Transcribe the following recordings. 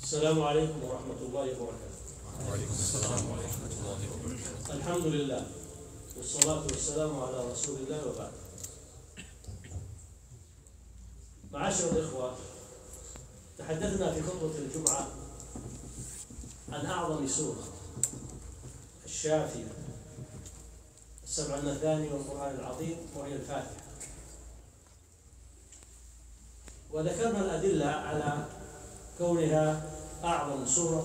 السلام عليكم ورحمة الله وبركاته. وعليكم السلام ورحمة الله وبركاته. الحمد لله والصلاة والسلام على رسول الله وبعد. معاشر الإخوة، تحدثنا في خطبة الجمعة عن أعظم سورة الشافية السبع المثاني والقرآن العظيم، وهي الفاتحة. وذكرنا الأدلة على كونها أعظم سورة،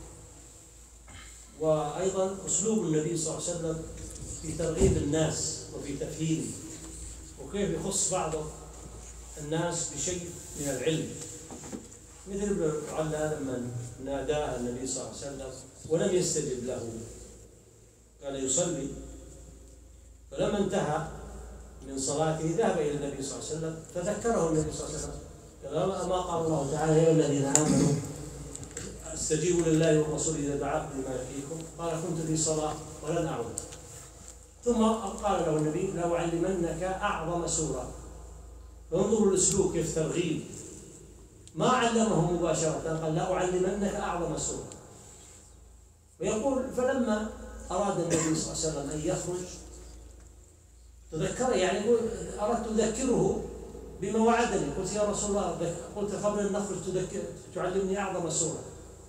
وأيضا أسلوب النبي صلى الله عليه وسلم في ترغيب الناس وفي تفهيمه، وكيف يخص بعض الناس بشيء من العلم، مثل ابن علا لما ناداه النبي صلى الله عليه وسلم ولم يستجب له، كان يصلي، فلما انتهى من صلاته ذهب إلى النبي صلى الله عليه وسلم فذكره النبي صلى الله عليه وسلم ما قال الله تعالى: يا الذين آمنوا استجيبوا لله والرسول إذا دعاكم لما يحييكم، قال: كنت في صلاة ولن أعود. ثم قال له النبي: لأعلمنك أعظم سورة. فانظروا الأسلوب كيف ترغيب، ما علمه مباشرة، قال: لأعلمنك أعظم سورة. ويقول: فلما أراد النبي صلى الله عليه وسلم أن يخرج تذكر، يعني يقول: أردت أذكره بما وعدني، قلت: يا رسول الله، قلت قبل أن نخرج تعلمني أعظم سورة.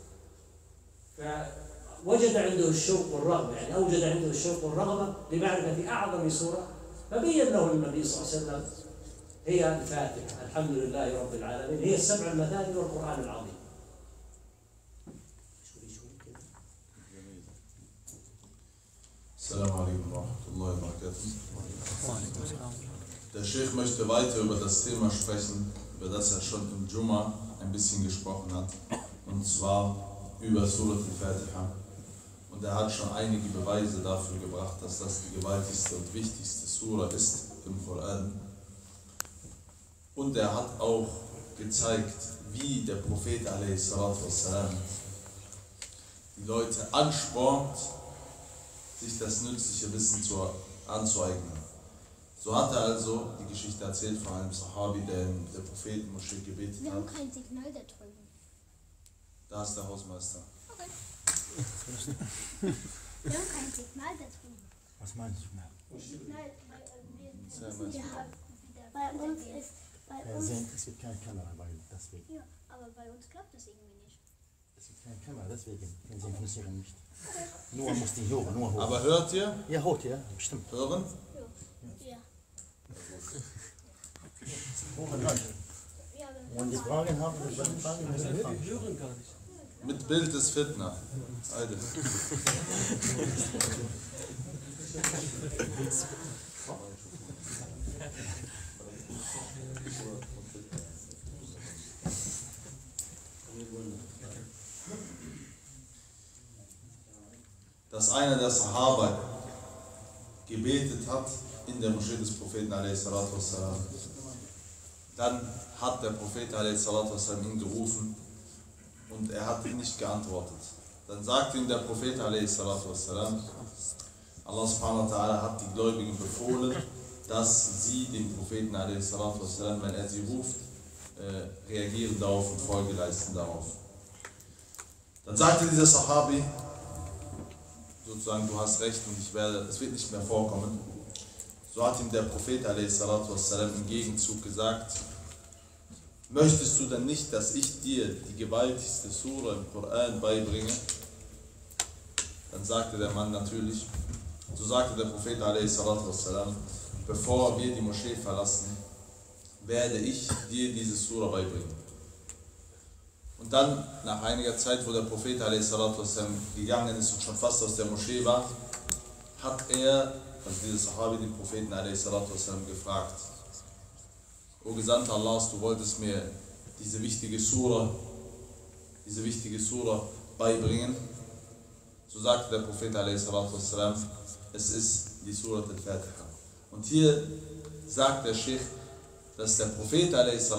فوجد عنده الشوق والرغبة، يعني أوجد عنده الشوق والرغبة لمعرفة أعظم سورة، فبين له النبي صلى الله عليه وسلم: هي الفاتحة، الحمد لله رب العالمين، هي السبع المثاني والقرآن العظيم. Assalamu alaikum wa rahmatullahi wa barakatuh. Der Sheikh möchte weiter über das Thema sprechen, über das er schon im Jumma ein bisschen gesprochen hat, und zwar über Surat al-Fatiha. Und er hat schon einige Beweise dafür gebracht, dass das die gewaltigste und wichtigste Sura ist im Koran. Und er hat auch gezeigt, wie der Prophet a.s. die Leute anspornt, sich das nützliche Wissen anzueignen. So hat er also die Geschichte erzählt von einem Sahabi, der der Prophetenmoschee gebetet hat. Wir haben kein Signal da drüben. Da ist der Hausmeister. Okay. Wir haben kein Signal da drüben. Was meinst du? Signal, Es gibt keine Kamera, weil deswegen. Ja, aber bei uns klappt das irgendwie nicht. Es gibt keine Kamera, deswegen. Wir synchronisieren nicht. Nur muss die hören, nur hoch. Aber hört ihr? Ja, hört ihr, bestimmt. Hören? Ja. Und die Fragen haben, wir werden Fragen müssen. Wir hören gar nicht. Mit Bild ist Fitna. Alter. Dass einer der Sahaba gebetet hat in der Moschee des Propheten a.s. Dann hat der Prophet a.s. ihn gerufen und er hat ihm nicht geantwortet. Dann sagte ihm der Prophet a.s. Allah subhanahu wa ta'ala hat die Gläubigen befohlen, dass sie dem Propheten a.s. wenn er sie ruft, reagieren darauf und Folge leisten darauf. Dann sagte dieser Sahabi sozusagen: du hast recht und es wird nicht mehr vorkommen. So hat ihm der Prophet a.s. im Gegenzug gesagt: möchtest du denn nicht, dass ich dir die gewaltigste Sura im Koran beibringe? Dann sagte der Mann natürlich. So sagte der Prophet a.s. bevor wir die Moschee verlassen, werde ich dir diese Sura beibringen. Und dann, nach einiger Zeit, wo der Prophet a.s. gegangen ist und schon fast aus der Moschee war, hat er, also dieser Sahabi, den Propheten a.s. gefragt: O Gesandter Allahs, du wolltest mir diese wichtige Sura beibringen. So sagte der Prophet a.s. es ist die Surat al-Fatiha. Und hier sagt der Sheikh, dass der Prophet a.s.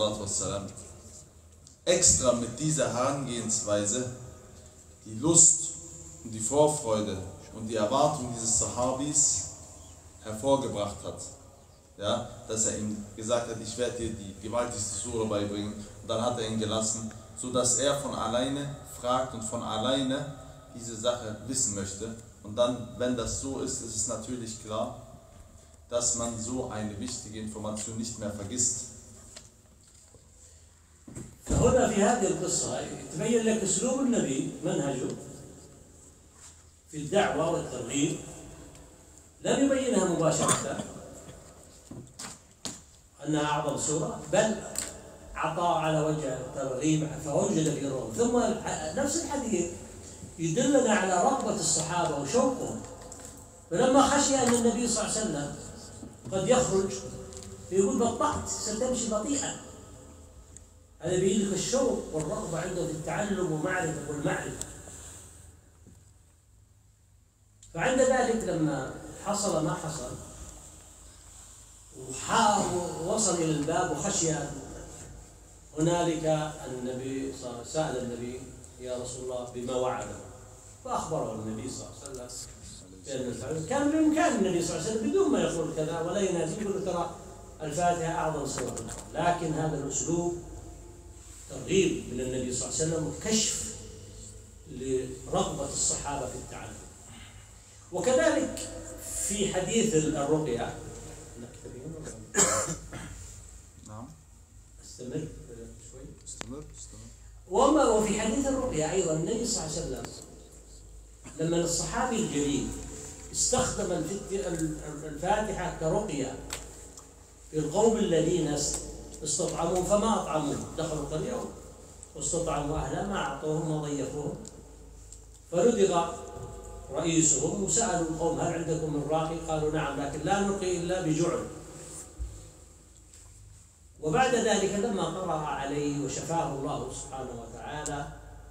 extra mit dieser Herangehensweise die Lust und die Vorfreude und die Erwartung dieses Sahabis hervorgebracht hat. ja, dass er ihm gesagt hat, ich werde dir die gewaltigste Sura beibringen. Und dann hat er ihn gelassen, sodass er von alleine fragt und von alleine diese Sache wissen möchte. Und dann, wenn das so ist, ist es natürlich klar, dass man so eine wichtige Information nicht mehr vergisst. فهنا في هذه القصة يتبين لك أسلوب النبي منهجه في الدعوة والترغيب. لم يبينها مباشرة أنها أعظم سورة، بل عطاء على وجه الترغيب فوجد في الرغم. ثم نفس الحديث يدلنا على رغبة الصحابة وشوقهم، فلما خشي أن النبي صلى الله عليه وسلم قد يخرج يقول بطأت ستمشي بطيئا. هذا يبين لك الشوق والرغبة عنده في التعلم والمعرفة. فعند ذلك لما حصل ما حصل ووصل إلى الباب وخشي هنالك النبي سأل النبي يا رسول الله بما وعده، فأخبره النبي صلى الله عليه وسلم بأن كان بإمكان النبي صلى الله عليه وسلم بدون ما يقول كذا ولا ينادي يقول ترى الفاتحة أعظم سورة، لكن هذا الأسلوب ترغيب من النبي صلى الله عليه وسلم وكشف لرغبة الصحابة في التعلم. وكذلك في حديث الرقية نعم استمر شوي. استمر. وفي حديث الرقية أيضا النبي صلى الله عليه وسلم لما الصحابي الجليل استخدم الفاتحة كرقية في القوم الذين استطعموا فما أطعموه، دخلوا القرية واستطعموا أهلها ما أعطوهم وضيفوهم، فلدغ رئيسهم وسألوا القوم هل عندكم من راقي؟ قالوا نعم لكن لا نرقي إلا بجعل. وبعد ذلك لما قرأ عليه وشفاه الله سبحانه وتعالى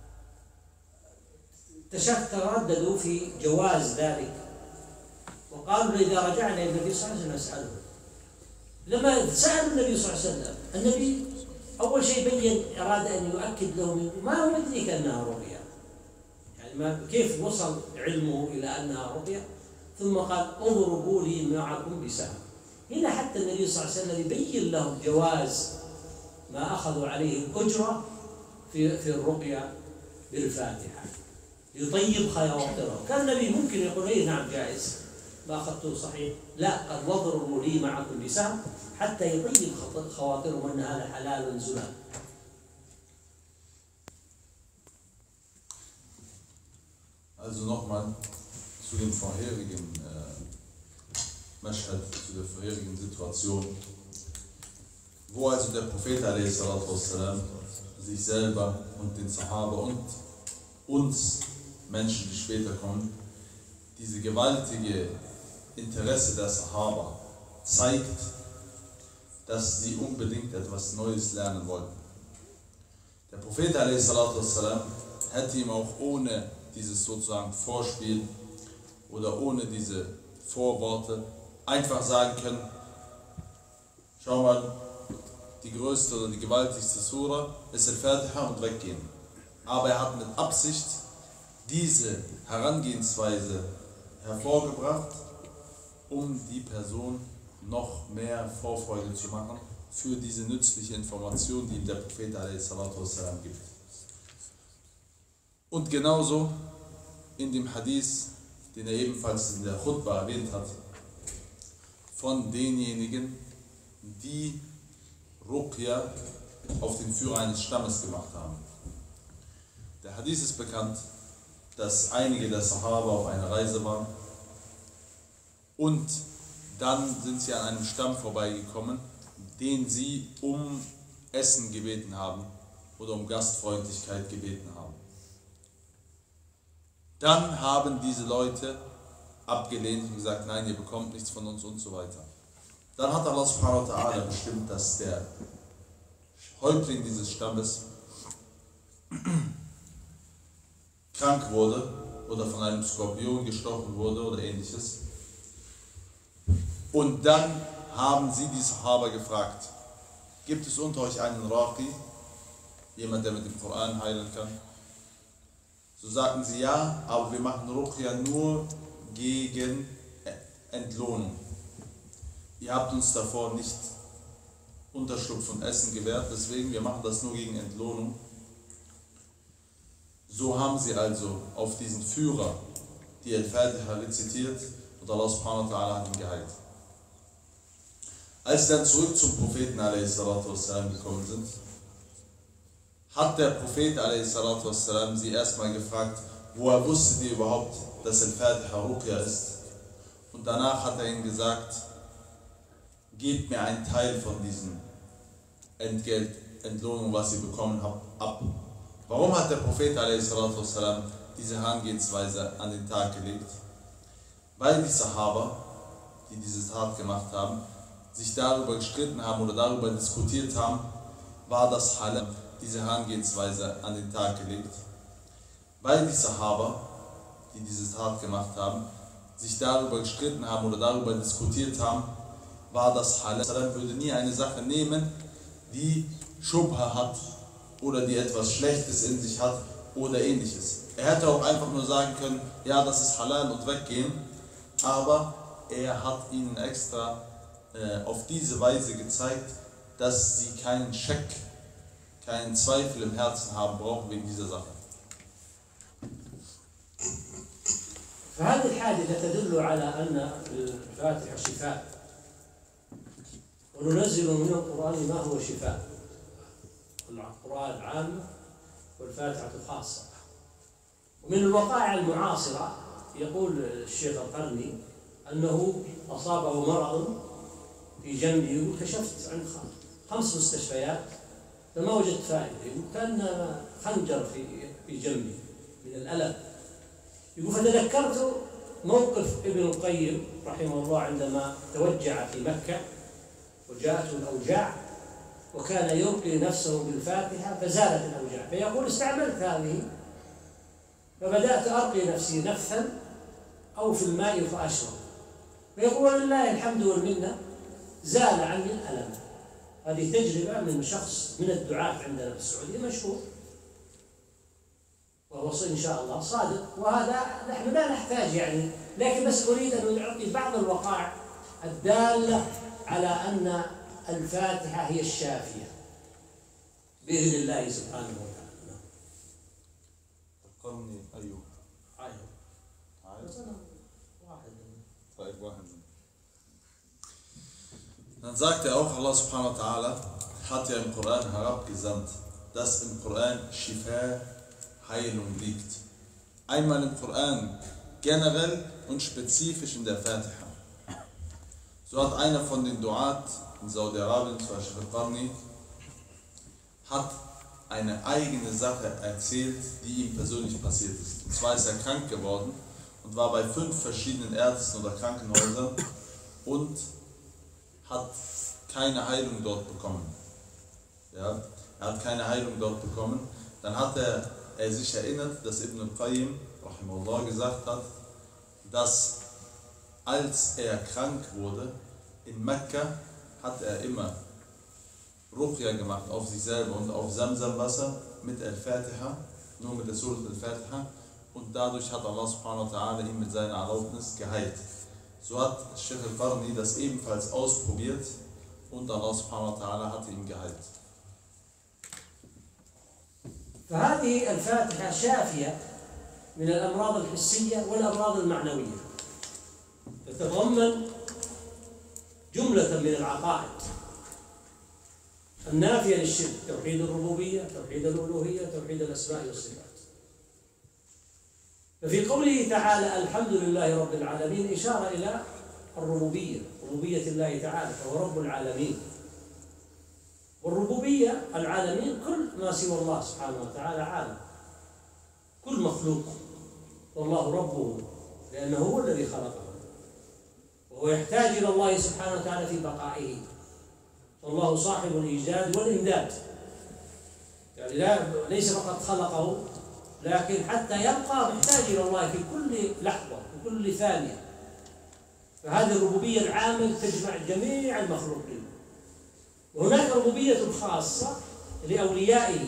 ترددوا في جواز ذلك، وقالوا إذا رجعنا إلى النبي صلى الله عليه وسلم نسأله. لما سأل النبي صلى الله عليه وسلم النبي أول شيء بين أراد أن يؤكد لهم ما هو يدريك أنها رقية، يعني كيف وصل علمه إلى أنها رقية، ثم قال اضربوا لي معكم بسهم. هنا حتى النبي صلى الله عليه وسلم يبين لهم جواز ما أخذوا عليه الأجرة في الرقية بالفاتحة يطيب خواطرهم. كان النبي ممكن يقول إيه نعم جائز ما أخذته صحيح، لا قد واضربوا لي معكم بسهم حتى يطيب خواطرهم أن هذا حلال زنا. Also nochmal zu dem vorherigen Mashhad, zu der vorherigen Situation, wo also der Prophet a.s. sich selber und den Sahaba und uns Menschen, die später kommen, diese gewaltige Interesse der Sahaba zeigt, dass sie unbedingt etwas Neues lernen wollten. Der Prophet a.s. hätte ihm auch ohne dieses sozusagen Vorspiel oder ohne diese Vorworte einfach sagen können, schau mal, die größte oder die gewaltigste Sura ist Al-Fatiha und weggehen. Aber er hat mit Absicht diese Herangehensweise hervorgebracht, um die Person noch mehr Vorfreude zu machen für diese nützliche Information, die ihm der Prophet a.s. gibt. Und genauso in dem Hadith, den er ebenfalls in der Khutbah erwähnt hat, von denjenigen, die Ruqya auf den Führer eines Stammes gemacht haben. Der Hadith ist bekannt, dass einige der Sahaba auf einer Reise waren und dann sind sie an einem Stamm vorbeigekommen, den sie um Essen gebeten haben oder um Gastfreundlichkeit gebeten haben. Dann haben diese Leute abgelehnt und gesagt, nein, ihr bekommt nichts von uns und so weiter. Dann hat Allah subhanahu wa ta'ala bestimmt, dass der Häuptling dieses Stammes krank wurde oder von einem Skorpion gestochen wurde oder ähnliches. Und dann haben sie die Sahaba gefragt, gibt es unter euch einen Raqi, jemand, der mit dem Koran heilen kann? So sagten sie ja, aber wir machen Ruqya nur gegen Entlohnung. ihr habt uns davor nicht Unterschlupf von Essen gewährt, deswegen wir machen das nur gegen Entlohnung. So haben sie also auf diesen Führer die Al-Fatiha rezitiert und Allah subhanahu wa ta'ala hat ihn geheilt. Als sie dann zurück zum Propheten a.s. gekommen sind, hat der Prophet a.s. sie erstmal gefragt, woher wusstet ihr überhaupt, dass Al-Fatiha Ruqya ist? Und danach hat er ihnen gesagt, gebt mir einen Teil von diesem Entgelt, Entlohnung, was ihr bekommen habt, ab. Warum hat der Prophet a.s. diese Herangehensweise an den Tag gelegt? Weil die Sahaba, die diese Tat gemacht haben, sich darüber gestritten haben oder darüber diskutiert haben, war das Halal, diese Herangehensweise an den Tag gelegt. Weil die Sahaba, die diese Tat gemacht haben, sich darüber gestritten haben oder darüber diskutiert haben, war das Halal. Er würde nie eine Sache nehmen, die Schubha hat oder die etwas Schlechtes in sich hat oder ähnliches. Er hätte auch einfach nur sagen können, ja, das ist Halal und weggehen, aber er hat ihnen extra auf diese Weise gezeigt, dass sie keinen Scheck, keinen Zweifel im Herzen haben brauchen wegen dieser Sache. فهذه الحادثة تدل على أن الفاتحة شفاء، وننزل من القرآن ما هو شفاء، القرآن عام والفاتحة خاصة. ومن الوقائع المعاصرة يقول الشيخ القرني أنه أصابه مرض في جنبه وكشفت عن 5 مستشفيات فما وجدت فائدة، يقول كان خنجر في جنبي من الألم. يقول فتذكرت موقف ابن القيم رحمه الله عندما توجع في مكة وجاءته الأوجاع وكان يرقي نفسه بالفاتحة فزالت الأوجاع، فيقول استعملت هذه فبدأت أرقي نفسي نفثا أو في الماء فأشرب، فيقول ولله الحمد والمنة زال عني الألم. هذه تجربة من شخص من الدعاة عندنا في السعودية مشهور، وهو إن شاء الله صادق، وهذا نحن لا نحتاج يعني، لكن بس أريد أن أعطي بعض الوقائع الدالة على أن الفاتحة هي الشافية بإذن الله سبحانه وتعالى. القرني أيوه. Dann sagt er auch, Allah subhanahu wa ta'ala hat ja im Koran herabgesandt, dass im Koran Shifa, Heilung liegt. Einmal im Koran generell und spezifisch in der Fatiha. So hat einer von den Duat in Saudi-Arabien, zum Beispiel Qarni, hat eine eigene Sache erzählt, die ihm persönlich passiert ist. Und zwar ist er krank geworden und war bei 5 verschiedenen Ärzten oder Krankenhäusern und hat keine Heilung dort bekommen. Ja, er hat keine Heilung dort bekommen. Dann hat er sich erinnert, dass Ibn al-Qayyim rahimahullah gesagt hat, dass als er krank wurde in Mekka, hat er immer Ruqya gemacht auf sich selber und auf Zamzam-Wasser mit Al-Fatiha, nur mit der Surat Al-Fatiha, und dadurch hat Allah subhanahu wa ta'ala ihn mit seiner Erlaubnis geheilt. So hat Sheikh al-Qarni das ebenfalls ausprobiert und Allah subhanahu wa ta'ala hat ihn geheilt. فهذه الفاتحة شافية من الأمراض الحسية والأمراض المعنوية، تتضمن جملة من العقائد النافية للشرك، توحيد الربوبية، توحيد الألوهية، توحيد الأسماء والصفات. ففي قوله تعالى الحمد لله رب العالمين إشارة إلى الربوبية، ربوبية الله تعالى، فهو رب العالمين. والربوبية العالمين كل ما سوى الله سبحانه وتعالى عالم، كل مخلوق، والله ربه لأنه هو الذي خلقه، وهو يحتاج إلى الله سبحانه وتعالى في بقائه، والله صاحب الإيجاد والإمداد، يعني ليس فقط خلقه لكن حتى يبقى محتاج إلى الله في كل لحظة في كل ثانية. فهذه الربوبية العامة تجمع جميع المخلوقين. وهناك ربوبية خاصة لأوليائه،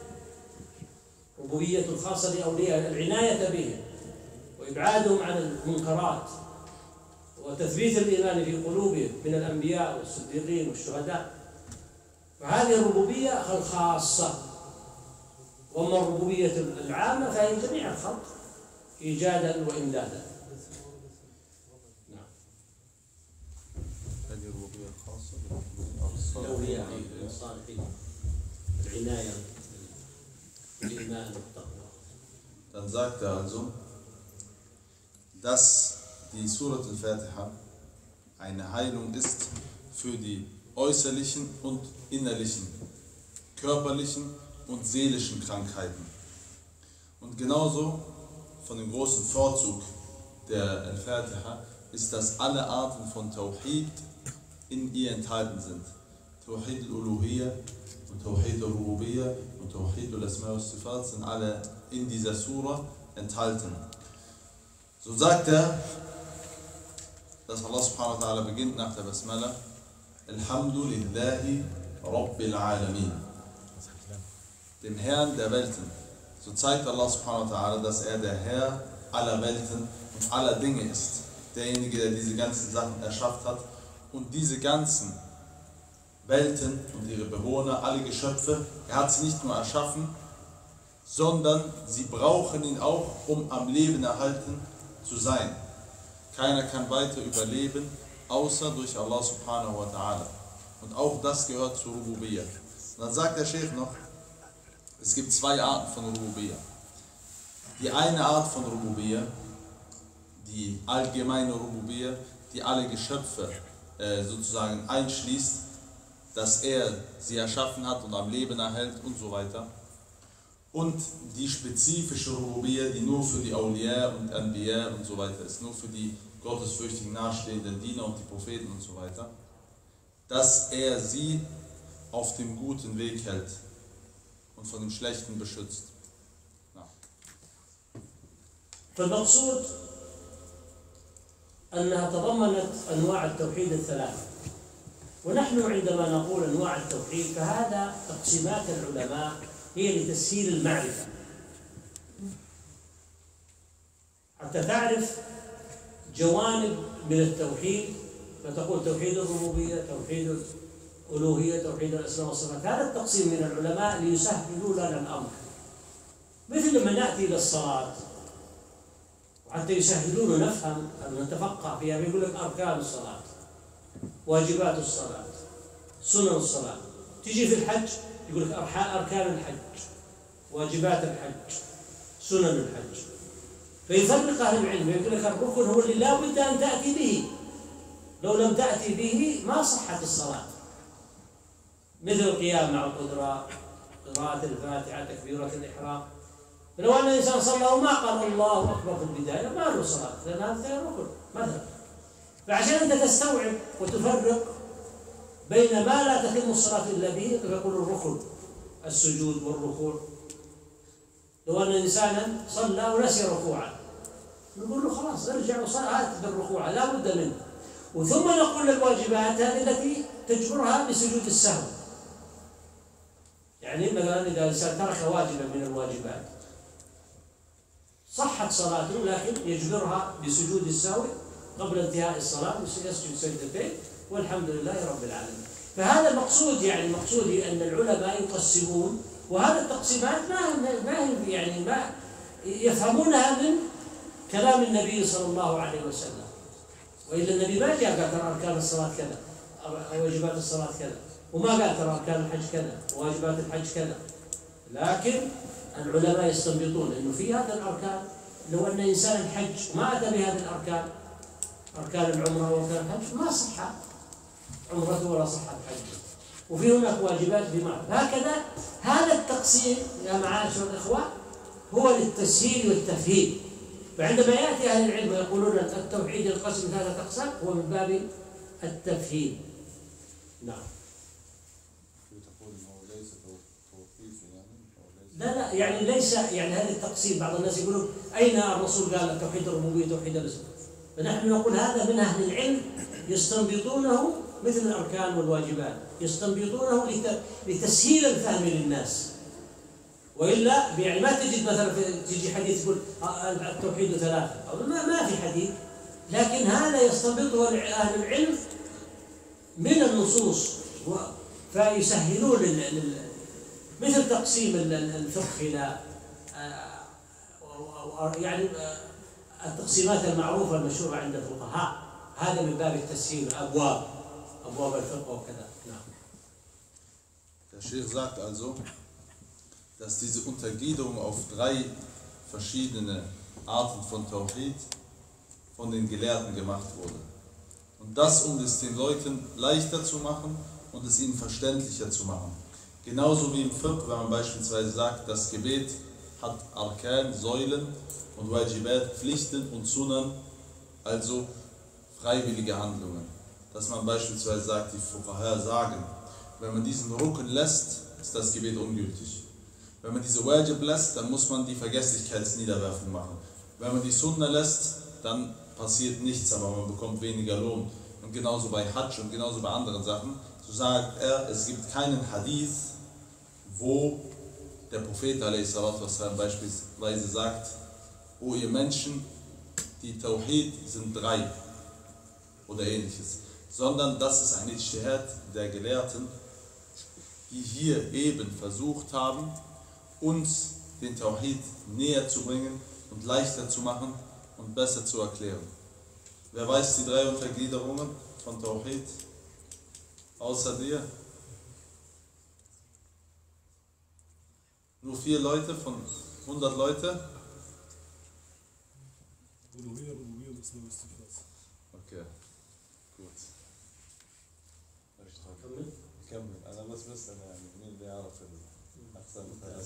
ربوبية خاصة لأوليائه، العناية بهم وإبعادهم عن المنكرات وتثبيت الإيمان في قلوبهم من الأنبياء والصديقين والشهداء. فهذه الربوبية الخاصة. وأما الربوبية العامة فهي جميع الخلق إيجادا وإمدادا. نعم. هذه الربوبية الخاصة الأولياء الصالحين، العناية بالإيمان والتقوى. Dann sagt er also, dass die Surat al-Fatiha eine Heilung ist für die äußerlichen und innerlichen, körperlichen und seelischen Krankheiten. Und genauso von dem großen Vorzug der Al-Fatiha ist, dass alle Arten von Tawhid in ihr enthalten sind. Tawhid al-Uluhiyya und Tawhid al-Rububiyya und Tawhid al-Asma wa Sifat sind alle in dieser Surah enthalten. So sagt er, dass Allah subhanahu wa ta'ala beginnt nach der Basmala, Alhamdulillahi Rabbil Alamin, dem Herrn der Welten. So zeigt Allah subhanahu wa ta'ala, dass er der Herr aller Welten und aller Dinge ist. Derjenige, der diese ganzen Sachen erschafft hat und diese ganzen Welten und ihre Bewohner, alle Geschöpfe, er hat sie nicht nur erschaffen, sondern sie brauchen ihn auch, um am Leben erhalten zu sein. Keiner kann weiter überleben, außer durch Allah subhanahu wa ta'ala. Und auch das gehört zu Rububiyya. Und dann sagt der Sheikh noch, es gibt zwei Arten von Rububiyya. Die eine Art von Rububiyya, die allgemeine Rububiyya, die alle Geschöpfe sozusagen einschließt, dass er sie erschaffen hat und am Leben erhält und so weiter. Und die spezifische Rububiyya, die nur für die Awliya und Anbiya und so weiter ist, nur für die gottesfürchtigen nahestehenden Diener und die Propheten und so weiter, dass er sie auf dem guten Weg hält und von dem Schlechten beschützt. Ja. فالمقصود أنها تضمنت أنواع التوحيد الثلاثة. ونحن عندما نقول أنواع التوحيد فهذا تقسيمات العلماء هي لتسهيل المعرفة، حتى تعرف جوانب من التوحيد، فتقول توحيد الربوبية، توحيد الألوهية، توحيد الأسماء والصفات. هذا التقسيم من العلماء ليسهلوا لنا الأمر. مثل لما نأتي إلى الصلاة وحتى يسهلون نفهم أن نتفقه فيها، يقول لك أركان الصلاة، واجبات الصلاة، سنن الصلاة. تجي في الحج يقول لك أركان الحج، واجبات الحج، سنن الحج. فيفرق أهل العلم، يقول لك الركن هو اللي لا بد أن تأتي به، لو لم تأتي به ما صحت الصلاة. مثل القيام مع القدرة، قراءة الفاتحة، تكبيرة الإحرام. فلو أن الإنسان صلى وما قال الله أكبر في البداية ما له صلاة، لأن هذا ركن مثلا. فعشان أنت تستوعب وتفرق بين ما لا تتم الصلاة إلا به، فيقول الركن السجود والركوع. لو أن إنسانا صلى ونسي ركوعا نقول له خلاص ارجع وصلها بالركوع لا بد منه. وثم نقول الواجبات هذه التي تجبرها بسجود السهو. يعني مثلا إذا الإنسان ترك واجبا من الواجبات صحت صلاته، لكن يجبرها بسجود السهو قبل انتهاء الصلاة، يسجد سجدتين والحمد لله رب العالمين. فهذا المقصود، يعني المقصود أن العلماء يقسمون، وهذا التقسيمات ما يفهمونها من كلام النبي صلى الله عليه وسلم. وإلا النبي ما جاء قال ترى أركان الصلاة كذا، واجبات الصلاة كذا، وما قال ترى أركان الحج كذا، وواجبات الحج كذا. لكن العلماء يستنبطون أنه في هذا الأركان لو أن إنسان الحج ما أتى بهذه الأركان، أركان العمرة وأركان الحج، ما صح عمرته ولا صحت حجه. وفي هناك واجبات بمعنى. هكذا هذا التقسيم يا معاشر الإخوة هو للتسهيل والتفهيم. فعندما يأتي أهل العلم ويقولون التوحيد القسم ثلاثة أقسام هو من باب التفهيم. نعم. لا يعني ليس يعني هذا التقسيم. بعض الناس يقولون أين الرسول قال توحيد الربوبية توحيد الأسماء؟ فنحن نقول هذا من أهل العلم يستنبطونه مثل الأركان والواجبات، يستنبطونه لتسهيل الفهم للناس. وإلا يعني ما تجد مثلا تجي حديث يقول التوحيد ثلاثة، أو ما في حديث لكن هذا يستنبطه أهل العلم من النصوص فيسهلون مثل تقسيم الفقه إلى يعني التقسيمات المعروفة المشهورة عند الفقهاء، هذا من باب التسهيل، أبواب الفقه وكذا. نعم. Der Sheikh sagt also, dass diese Untergliederung auf 3 verschiedene Arten von Tawhid von den Gelehrten gemacht wurde. Und das, um es den Leuten leichter zu machen und es ihnen verständlicher zu machen. Genauso wie im Fiqh, wenn man beispielsweise sagt, das Gebet hat Arkan, Säulen und Wajibat, Pflichten und Sunan, also freiwillige Handlungen. Dass man beispielsweise sagt, die Fuqaha sagen, wenn man diesen Rukn lässt, ist das Gebet ungültig. Wenn man diese Wajib lässt, dann muss man die Vergesslichkeitsniederwerfung machen. Wenn man die Sunna lässt, dann passiert nichts, aber man bekommt weniger Lohn. Und genauso bei Hajj und genauso bei anderen Sachen. So sagt er, es gibt keinen Hadith, wo der Prophet a.s. beispielsweise sagt, o ihr Menschen, die Tawhid sind 3 oder ähnliches. Sondern das ist ein Ijtihad der Gelehrten, die hier eben versucht haben, uns den Tawhid näher zu bringen und leichter zu machen und besser zu erklären. Wer weiß die 3 Untergliederungen von Tawhid? Außer dir? Nur 4 Leute von 100 Leute? Okay, gut. كمل انا بس يعني مين اللي يعرف احسن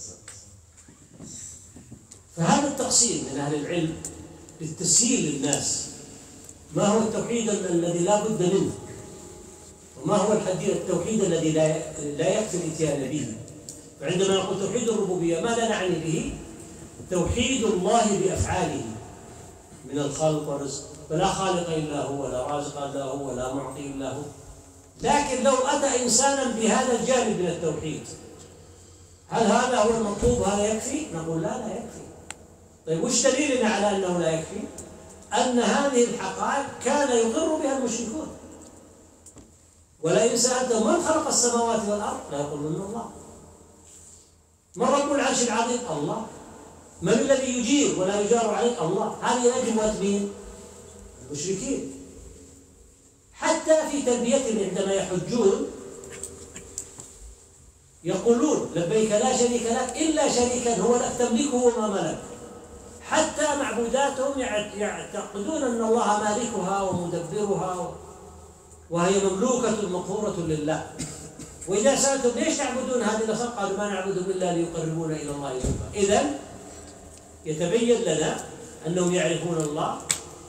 فهذا التقسيم من أهل العلم للتسهيل للناس، ما هو التوحيد الذي لا بد منه، وما هو التوحيد الذي لا يكفي الاتيان به. فعندما نقول توحيد الربوبية ماذا نعني به؟ توحيد الله بأفعاله من الخلق والرزق، فلا خالق إلا هو، ولا رازق إلا هو، ولا معطي إلا هو. لكن لو أتى إنسانا بهذا الجانب من التوحيد، هل هذا هو المطلوب؟ هذا يكفي؟ نقول لا يكفي. طيب وش دليلنا على أنه لا يكفي؟ أن هذه الحقائق كان يقر بها المشركون. ولئن سألتهم من خلق السماوات والأرض لا يقولون الله. من رب العرش العظيم؟ الله. من الذي يجير ولا يجار عليه؟ الله. هذه أجوبة مين؟ المشركين. حتى في تلبيتهم عندما يحجون يقولون لبيك لا شريك لك إلا شريكا هو لك تملكه وما ملك. حتى معبوداتهم يعتقدون أن الله مالكها ومدبرها وهي مملوكة مقهورة لله. وإذا سألتم ليش تعبدون هذه الأصنام؟ قالوا ما نعبدهم إلا ليقربونا إلى الله زلفى. إذن يتبين لنا أنهم يعرفون الله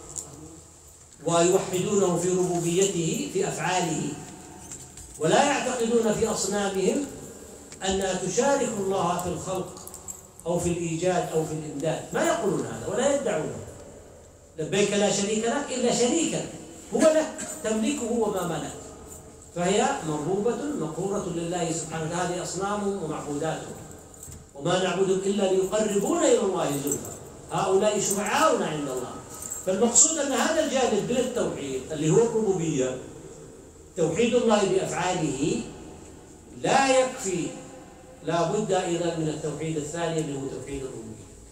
ويوحدونه في ربوبيته في أفعاله، ولا يعتقدون في أصنامهم أنها تشارك الله في الخلق أو في الإيجاد أو في الإمداد. ما يقولون هذا ولا يدعونه. لبيك لا شريك لك إلا شريكا هو لك تملكه وما ملك. فهي مربوبة مقهورة لله سبحانه وتعالى. هذه أصنامهم ومعبوداتهم، وما نعبدهم إلا ليقربونا إلى الله زلفى. هؤلاء شفعاؤنا عند الله. فالمقصود أن هذا الجانب من التوحيد اللي هو الربوبية، توحيد الله بأفعاله، لا يكفي، لا بد أيضا من التوحيد الثاني اللي هو توحيد الربوبية.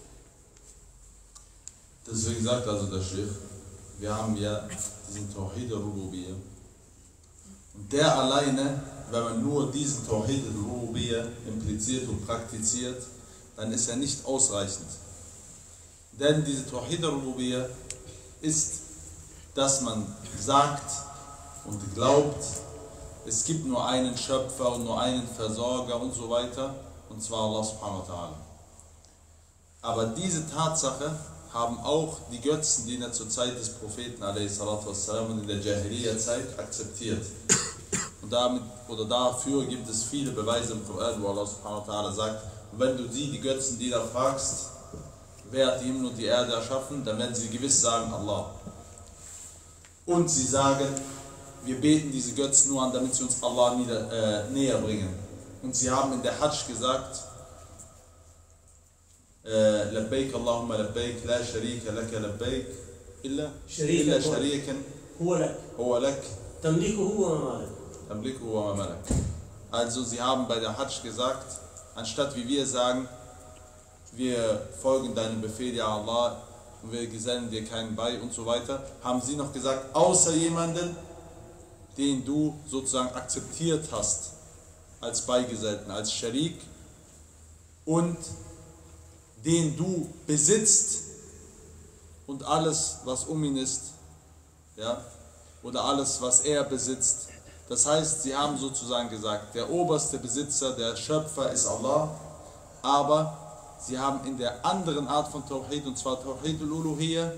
Deswegen sagt also der Sheikh, wir haben ja diesen Tawhid al-Rububiyyah. Und der alleine, wenn man nur diesen Tawhid al-Rububiyyah impliziert und praktiziert, dann ist er nicht ausreichend. Denn diese Tawhid al-Rububiyyah ist, dass man sagt und glaubt, es gibt nur einen Schöpfer und nur einen Versorger und so weiter, und zwar Allah subhanahu wa ta'ala. Aber diese Tatsache haben auch die Götzendiener zur Zeit des Propheten ﷺ und in der Jahiliya-Zeit akzeptiert. Und damit, oder dafür gibt es viele Beweise im Koran, wo Allah subhanahu wa ta'ala sagt, und wenn du die Götzendiener fragst, wer hat die Himmel und die Erde erschaffen, dann werden sie gewiss sagen, Allah. Und sie sagen, wir beten diese Götzen nur an, damit sie uns Allah näher bringen. Und sie haben in der Hajj gesagt, Labbaik Allahumma labbaik, la sharika laka labbaik, إلا شريكا شريكا هو لك تملكه وما ملك. Also sie haben bei der Hajj gesagt, anstatt wie wir sagen, wir folgen deinem Befehl, ja Allah, und wir gesellen dir keinen bei und so weiter, haben sie noch gesagt, außer jemanden, den du sozusagen akzeptiert hast als Beigesellten, als Sharik, und den du besitzt und alles, was um ihn ist, ja, oder alles, was er besitzt. Das heißt, sie haben sozusagen gesagt, der oberste Besitzer, der Schöpfer ist Allah, aber sie haben in der anderen Art von Tawhid, und zwar Tawhid al-Uluhiyya,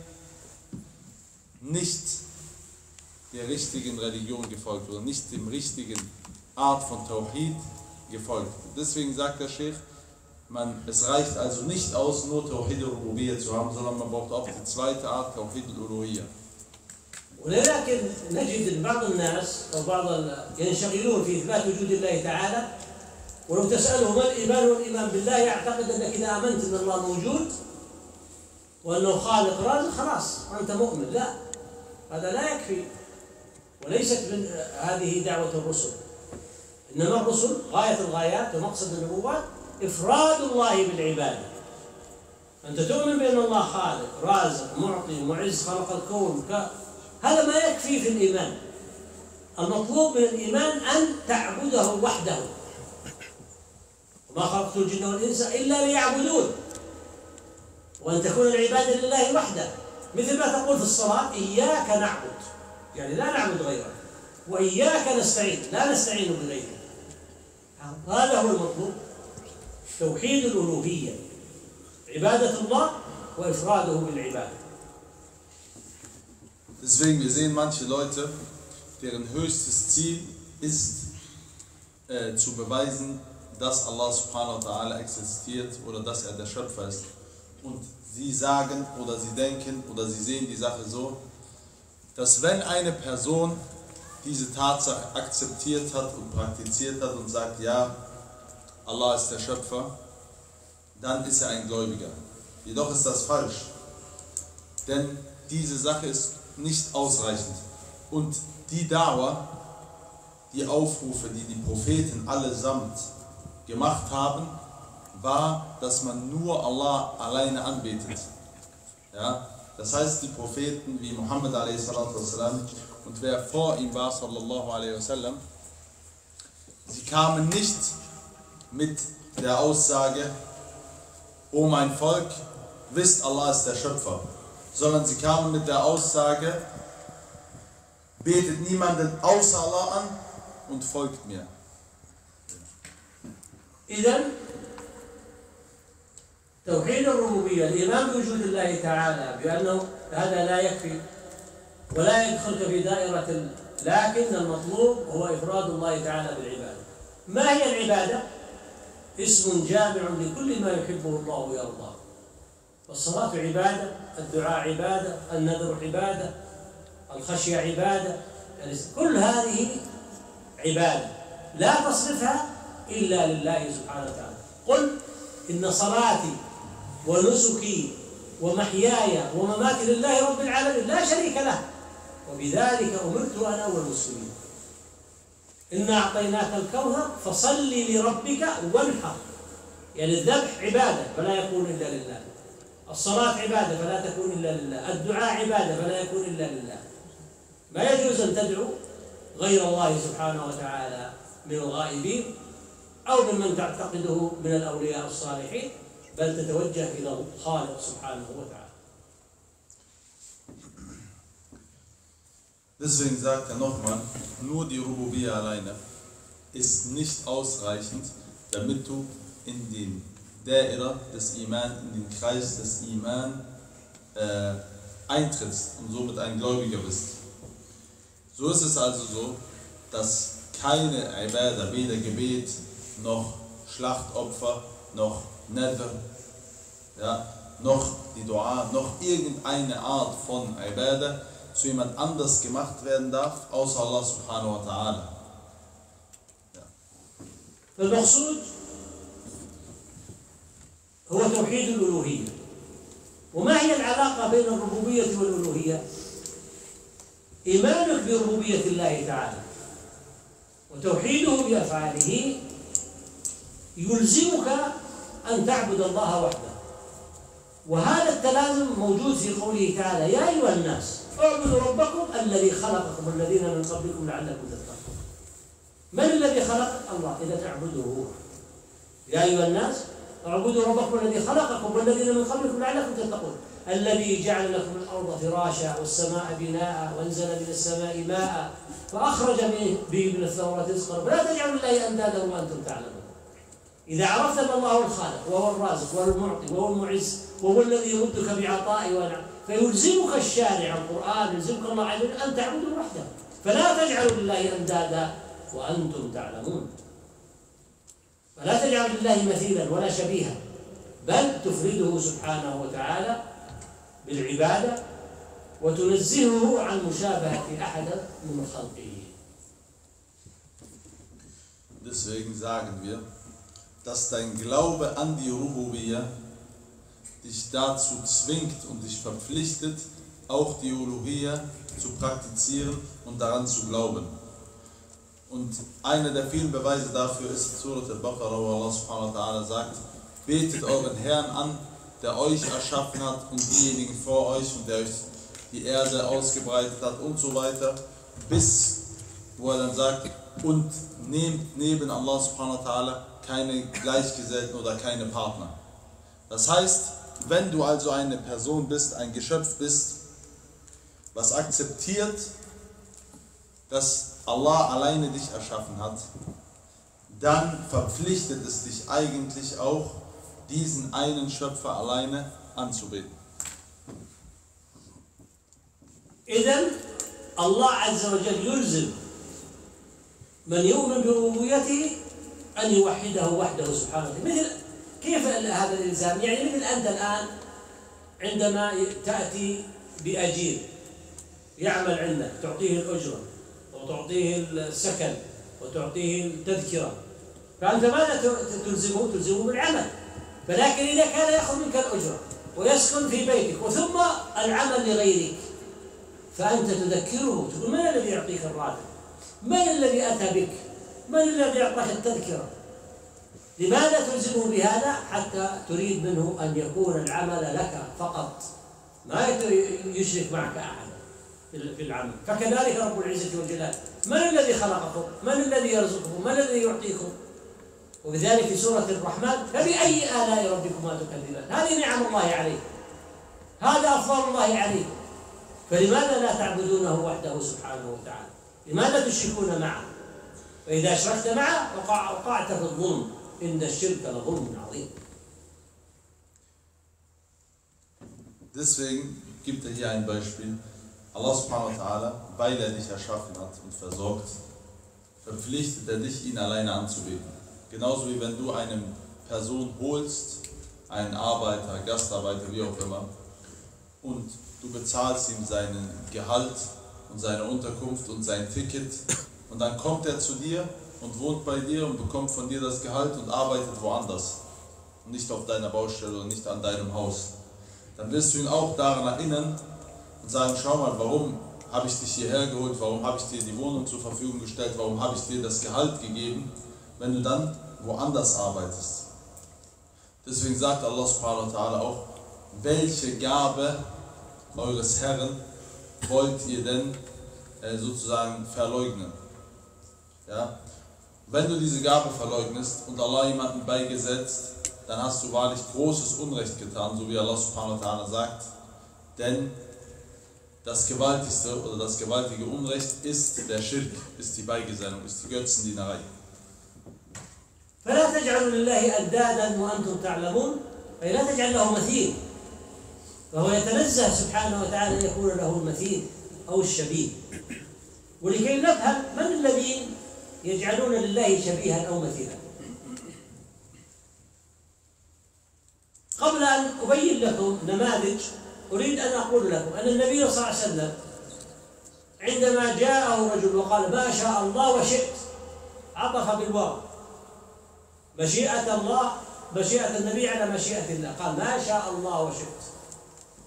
nicht der richtigen Religion gefolgt oder nicht dem richtigen Art von Tawhid gefolgt. Deswegen sagt der Sheikh, es reicht also nicht aus, nur Tawhid al-Rububiyya zu haben, sondern man braucht auch die zweite Art, Tawhid al-Uluhiyya. ولكن نجد بعض الناس أو ينشغلون في إثبات وجود الله تعالى، ولو تسأله ما الإيمان والإيمان بالله يعتقد أنك إذا آمنت أن الله موجود وأنه خالق رازق خلاص أنت مؤمن. لا، هذا لا يكفي، وليست من هذه دعوة الرسل. إنما الرسل غاية الغايات ومقصد النبوات إفراد الله بالعبادة. أنت تؤمن بأن الله خالق رازق معطي معز خلق الكون، هذا ما يكفي في الإيمان. المطلوب من الإيمان أن تعبده وحده. وما خلقت الجن والإنس إلا ليعبدون، وأن تكون العبادة لله وحده، مثل ما تقول في الصلاة إياك نعبد، يعني لا نعبد غيره، وإياك نستعين، لا نستعين بغيره. هذا هو المطلوب، توحيد الألوهية، عبادة الله وإفراده بالعبادة. Deswegen, wir sehen manche Leute, deren höchstes Ziel ist, zu beweisen, dass Allah subhanahu wa ta'ala existiert oder dass er der Schöpfer ist. Und sie sagen oder sie denken oder sie sehen die Sache so, dass wenn eine Person diese Tatsache akzeptiert hat und praktiziert hat und sagt, ja, Allah ist der Schöpfer, dann ist er ein Gläubiger. Jedoch ist das falsch, denn diese Sache ist nicht ausreichend. Und die Da'wah, die Aufrufe, die die Propheten allesamt gemacht haben, war, dass man nur Allah alleine anbetet. Ja? Das heißt, die Propheten wie Muhammad a.s. und wer vor ihm war, sallallahu alaihi wasallam, sie kamen nicht mit der Aussage, O mein Volk, wisst, Allah ist der Schöpfer, sondern sie kamen mit der Aussage, betet niemanden außer Allah an und folgt mir. إذن توحيد الربوبية، الإيمان بوجود الله تعالى بأنه هذا لا يكفي ولا يدخلك في دائرة، لكن المطلوب هو إفراد الله تعالى بالعبادة. ما هي العبادة؟ اسم جامع لكل ما يحبه الله ويرضاه. الصلاة عبادة، الدعاء عبادة، النذر عبادة، الخشية عبادة، يعني كل هذه عبادة لا تصرفها إلا لله سبحانه وتعالى. قل إن صلاتي ونسكي ومحياي ومماتي لله رب العالمين لا شريك له وبذلك أمرت أنا والمسلمين. إنا أعطيناك الكوثر فصل لربك وانحر، يعني الذبح عبادة فلا يكون إلا لله، الصلاة عبادة فلا تكون إلا لله، الدعاء عبادة فلا يكون إلا لله. ما يجوز أن تدعو غير الله سبحانه وتعالى من الغائبين أو ممن تعتقده من الأولياء الصالحين، بل تتوجه إلى الخالق سبحانه وتعالى. Deswegen sagt er nochmal, nur die Rububiyya alleine ist nicht ausreichend, damit du in den Da'ira des Iman, in den Kreis des Iman eintrittst und somit ein Gläubiger bist. So ist es also so, dass keine Ibadah, weder Gebet, noch Schlachtopfer, noch Nadr, ja, noch die Dua, noch irgendeine Art von Ibadah zu jemand anders gemacht werden darf, außer Allah subhanahu wa ta'ala. Ja. المقصود هو توحيد الألوهية وما هي العلاقة بين الربوبية والألوهية؟ إيمانك بربوبية الله تعالى وتوحيده بأفعاله يلزمك أن تعبد الله وحده، وهذا التلازم موجود في قوله تعالى: يا أيها الناس اعبدوا ربكم الذي خلقكم والذين من قبلكم لعلكم تتقون. من الذي خلق؟ الله، إذا تعبده هو. يا أيها الناس اعبدوا ربكم الذي خلقكم والذين من قبلكم لعلكم تتقون، الذي جعل لكم الأرض فراشا والسماء بناء وأنزل من السماء ماء فأخرج به من الثمرات رزقا فلا تجعلوا لله أندادا وأنتم تعلمون. إذا عرفت أن الله هو الخالق وهو الرازق وهو المعطي وهو المعز وهو الذي يمدك بعطائه ونعمه، فيلزمك الشارع القرآن، يلزمك الله عز وجل أن تعبده وحده، فلا تجعلوا لله أندادا وأنتم تعلمون. فلا تجعل لله مثيلا ولا شبيها، بل تفرده سبحانه وتعالى بالعبادة وتنزهه عن مشابهة أحد من خلقه. Deswegen sagen wir, dass dein Glaube an die Rububiyya dich dazu zwingt und dich verpflichtet, auch die Uluhiyya zu praktizieren und daran zu glauben. Und einer der vielen Beweise dafür ist Surat al-Baqarah, wo Allah subhanahu wa ta'ala sagt: Betet euren Herrn an, der euch erschaffen hat und diejenigen vor euch und der euch die Erde ausgebreitet hat und so weiter, bis wo er dann sagt: und nehmt neben Allah subhanahu wa ta'ala keine Gleichgesinnten oder keine Partner. Das heißt, wenn du also eine Person bist, ein Geschöpf bist, was akzeptiert, dass Allah alleine dich erschaffen hat, dann verpflichtet es dich eigentlich auch, diesen einen Schöpfer alleine anzubeten. إذن الله عز وجل يلزم من يؤمن بربوبيته أن يوحده وحده سبحانه وتعالى. مثل كيف هذا الإلزام؟ يعني مثل أنت الآن عندما تأتي بأجير يعمل عندك، تعطيه الأجرة وتعطيه السكن وتعطيه التذكرة، فأنت ماذا تلزمه؟ تلزمه بالعمل. فلكن إذا كان يأخذ منك الأجرة ويسكن في بيتك وثم العمل لغيرك، فأنت تذكره، تقول: من الذي يعطيك الراتب؟ من الذي أتى بك؟ من الذي أعطاك التذكرة؟ لماذا تلزمه بهذا؟ حتى تريد منه أن يكون العمل لك فقط، ما يشرك معك أحد في العمل. فكذلك رب العزة والجلال: من الذي خلقكم؟ من الذي يرزقكم؟ من الذي يعطيكم؟ وبذلك في سورة الرحمن: فبأي آلاء ربكما تكذبان؟ هذه نعم الله عليك، هذا أفضل الله عليك، فلماذا لا تعبدونه وحده سبحانه وتعالى؟ لماذا تشركون معه؟ فإذا أشركت معه وقعت في الظلم، إن الشرك لظلم عظيم. Deswegen gibt er hier ein Beispiel. Allah subhanahu wa ta'ala, weil er dich erschaffen hat und versorgt, verpflichtet er dich, ihn alleine anzubeten. Genauso wie wenn du eine Person holst, einen Arbeiter, Gastarbeiter, wie auch immer, und du bezahlst ihm seinen Gehalt und seine Unterkunft und sein Ticket, und dann kommt er zu dir und wohnt bei dir und bekommt von dir das Gehalt und arbeitet woanders und nicht auf deiner Baustelle und nicht an deinem Haus. Dann wirst du ihn auch daran erinnern und sagen: Schau mal, warum habe ich dich hierher geholt, warum habe ich dir die Wohnung zur Verfügung gestellt, warum habe ich dir das Gehalt gegeben, wenn du dann woanders arbeitest. Deswegen sagt Allah subhanahu wa ta'ala auch: Welche Gabe eures Herrn wollt ihr denn sozusagen verleugnen? Ja? Wenn du diese Gabe verleugnest und Allah jemanden beigesetzt, dann hast du wahrlich großes Unrecht getan, so wie Allah subhanahu wa ta'ala sagt, denn das gewaltigste oder das gewaltige Unrecht ist der Schirk, ist die Beigesellung, ist die Götzendienerei. فلا تجعلوا لله أندادا وأنتم تعلمون، أي لا تجعل له مثيل، فهو يتنزه سبحانه وتعالى أن يكون له المثيل أو الشبيه. ولكي نفهم من الذين يجعلون لله شبيها أو مثيلا، قبل أن أبين لكم نماذج أريد أن أقول لكم أن النبي صلى الله عليه وسلم عندما جاءه رجل وقال: ما شاء الله وشئت، عطف بالواو، مشيئة الله، مشيئة النبي على مشيئة الله، قال: ما شاء الله وشئت.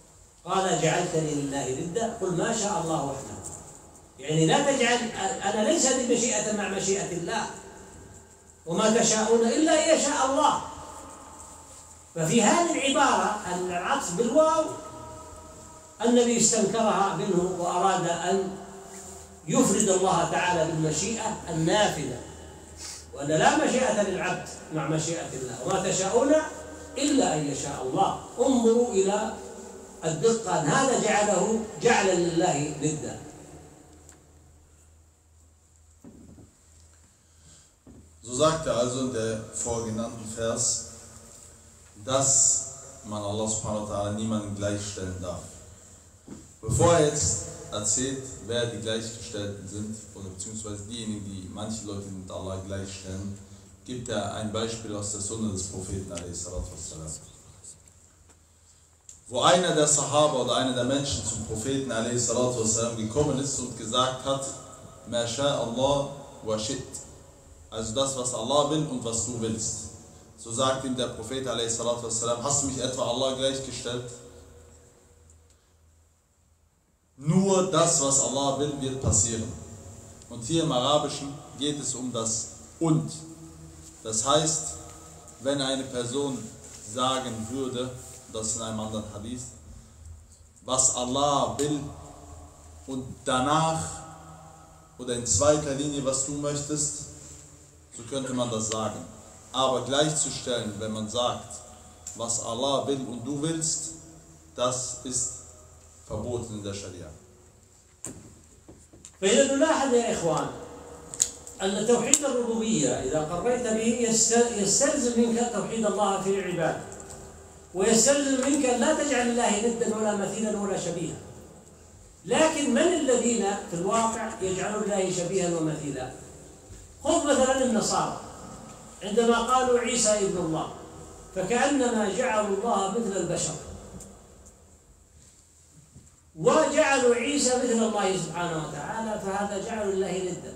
قال جعلتني لله ندا قل ما شاء الله وحده. يعني لا تجعل، أنا ليس لي مشيئة مع مشيئة الله، وما تشاءون إلا أن يشاء الله. ففي هذه العبارة العطف بالواو النبي استنكرها منه وأراد أن يفرد الله تعالى بالمشيئة النافذة، وأن لا مشيئة للعبد مع مشيئة الله، وما تشاءون إلا أن يشاء الله. انظروا إلى الدقة، أن هذا جعل لله ندا. So sagt er also in der vorgenannten Vers, dass man Allah subhanahu wa ta'ala niemanden gleichstellen darf. Bevor er jetzt erzählt, wer die Gleichgestellten sind, oder beziehungsweise diejenigen, die manche Leute mit Allah gleichstellen, gibt er ein Beispiel aus der Sunna des Propheten a.s. Wo einer der Sahaba oder einer der Menschen zum Propheten a.s. gekommen ist und gesagt hat, Ma sha Allah wa shit, also das, was Allah will und was du willst. So sagt ihm der Prophet a.s. hast du mich etwa Allah gleichgestellt? Nur das, was Allah will, wird passieren. Und hier im Arabischen geht es um das Und. Das heißt, wenn eine Person sagen würde, das ist in einem anderen Hadith, was Allah will und danach oder in zweiter Linie, was du möchtest, so könnte man das sagen. Aber gleichzustellen, wenn man sagt, was Allah will und du willst, das ist verboten in der Scharia. فإذا نلاحظ يا إخوان أن توحيد الربوبية إذا قريت به يستلزم منك توحيد الله في العبادة، ويستلزم منك أن لا تجعل الله ندا ولا مثيلا ولا شبيها. لكن من الذين في الواقع يجعلون الله شبيها ومثيلا؟ خذ مثلا النصارى عندما قالوا عيسى ابن الله، فكأنما جعلوا الله مثل البشر، وجعلوا عيسى مثل الله سبحانه وتعالى، فهذا جعلوا الله ندا،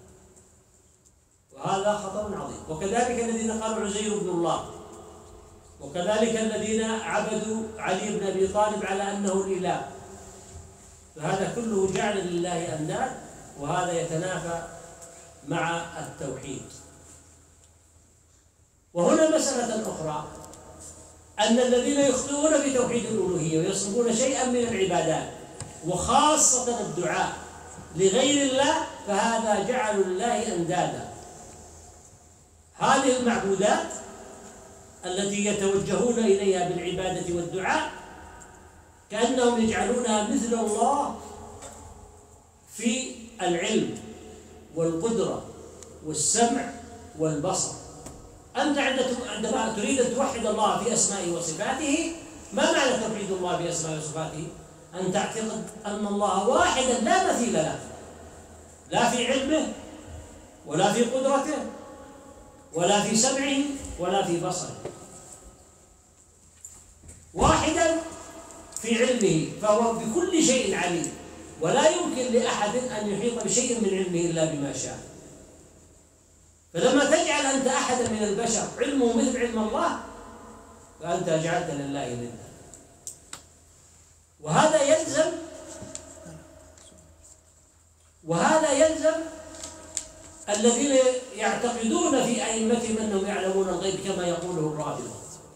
وهذا خطأ عظيم. وكذلك الذين قالوا عزير ابن الله، وكذلك الذين عبدوا علي بن أبي طالب على أنه الإله، فهذا كله جعل لله أنداد، وهذا يتنافى مع التوحيد. وهنا مسألة أخرى، أن الذين يخطئون في توحيد الألوهية ويصرفون شيئا من العبادات وخاصة الدعاء لغير الله، فهذا جعل الله أندادا. هذه المعبودات التي يتوجهون إليها بالعبادة والدعاء كأنهم يجعلونها مثل الله في العلم والقدرة والسمع والبصر. أنت عندما تريد أن توحد الله في أسمائه وصفاته، ما معنى توحيد الله في أسمائه وصفاته؟ أن تعتقد أن الله واحدا لا مثيل له، لا في علمه ولا في قدرته ولا في سمعه ولا في بصره، واحدا في علمه فهو بكل شيء عليم، ولا يمكن لأحد أن يحيط بشيء من علمه إلا بما شاء. فلما تجعل أنت أحدا من البشر علمه مثل علم الله، فأنت جعلت لله ندا. وهذا يلزم الذين يعتقدون في أئمتهم أنهم يعلمون الغيب كما يقوله الرافضة،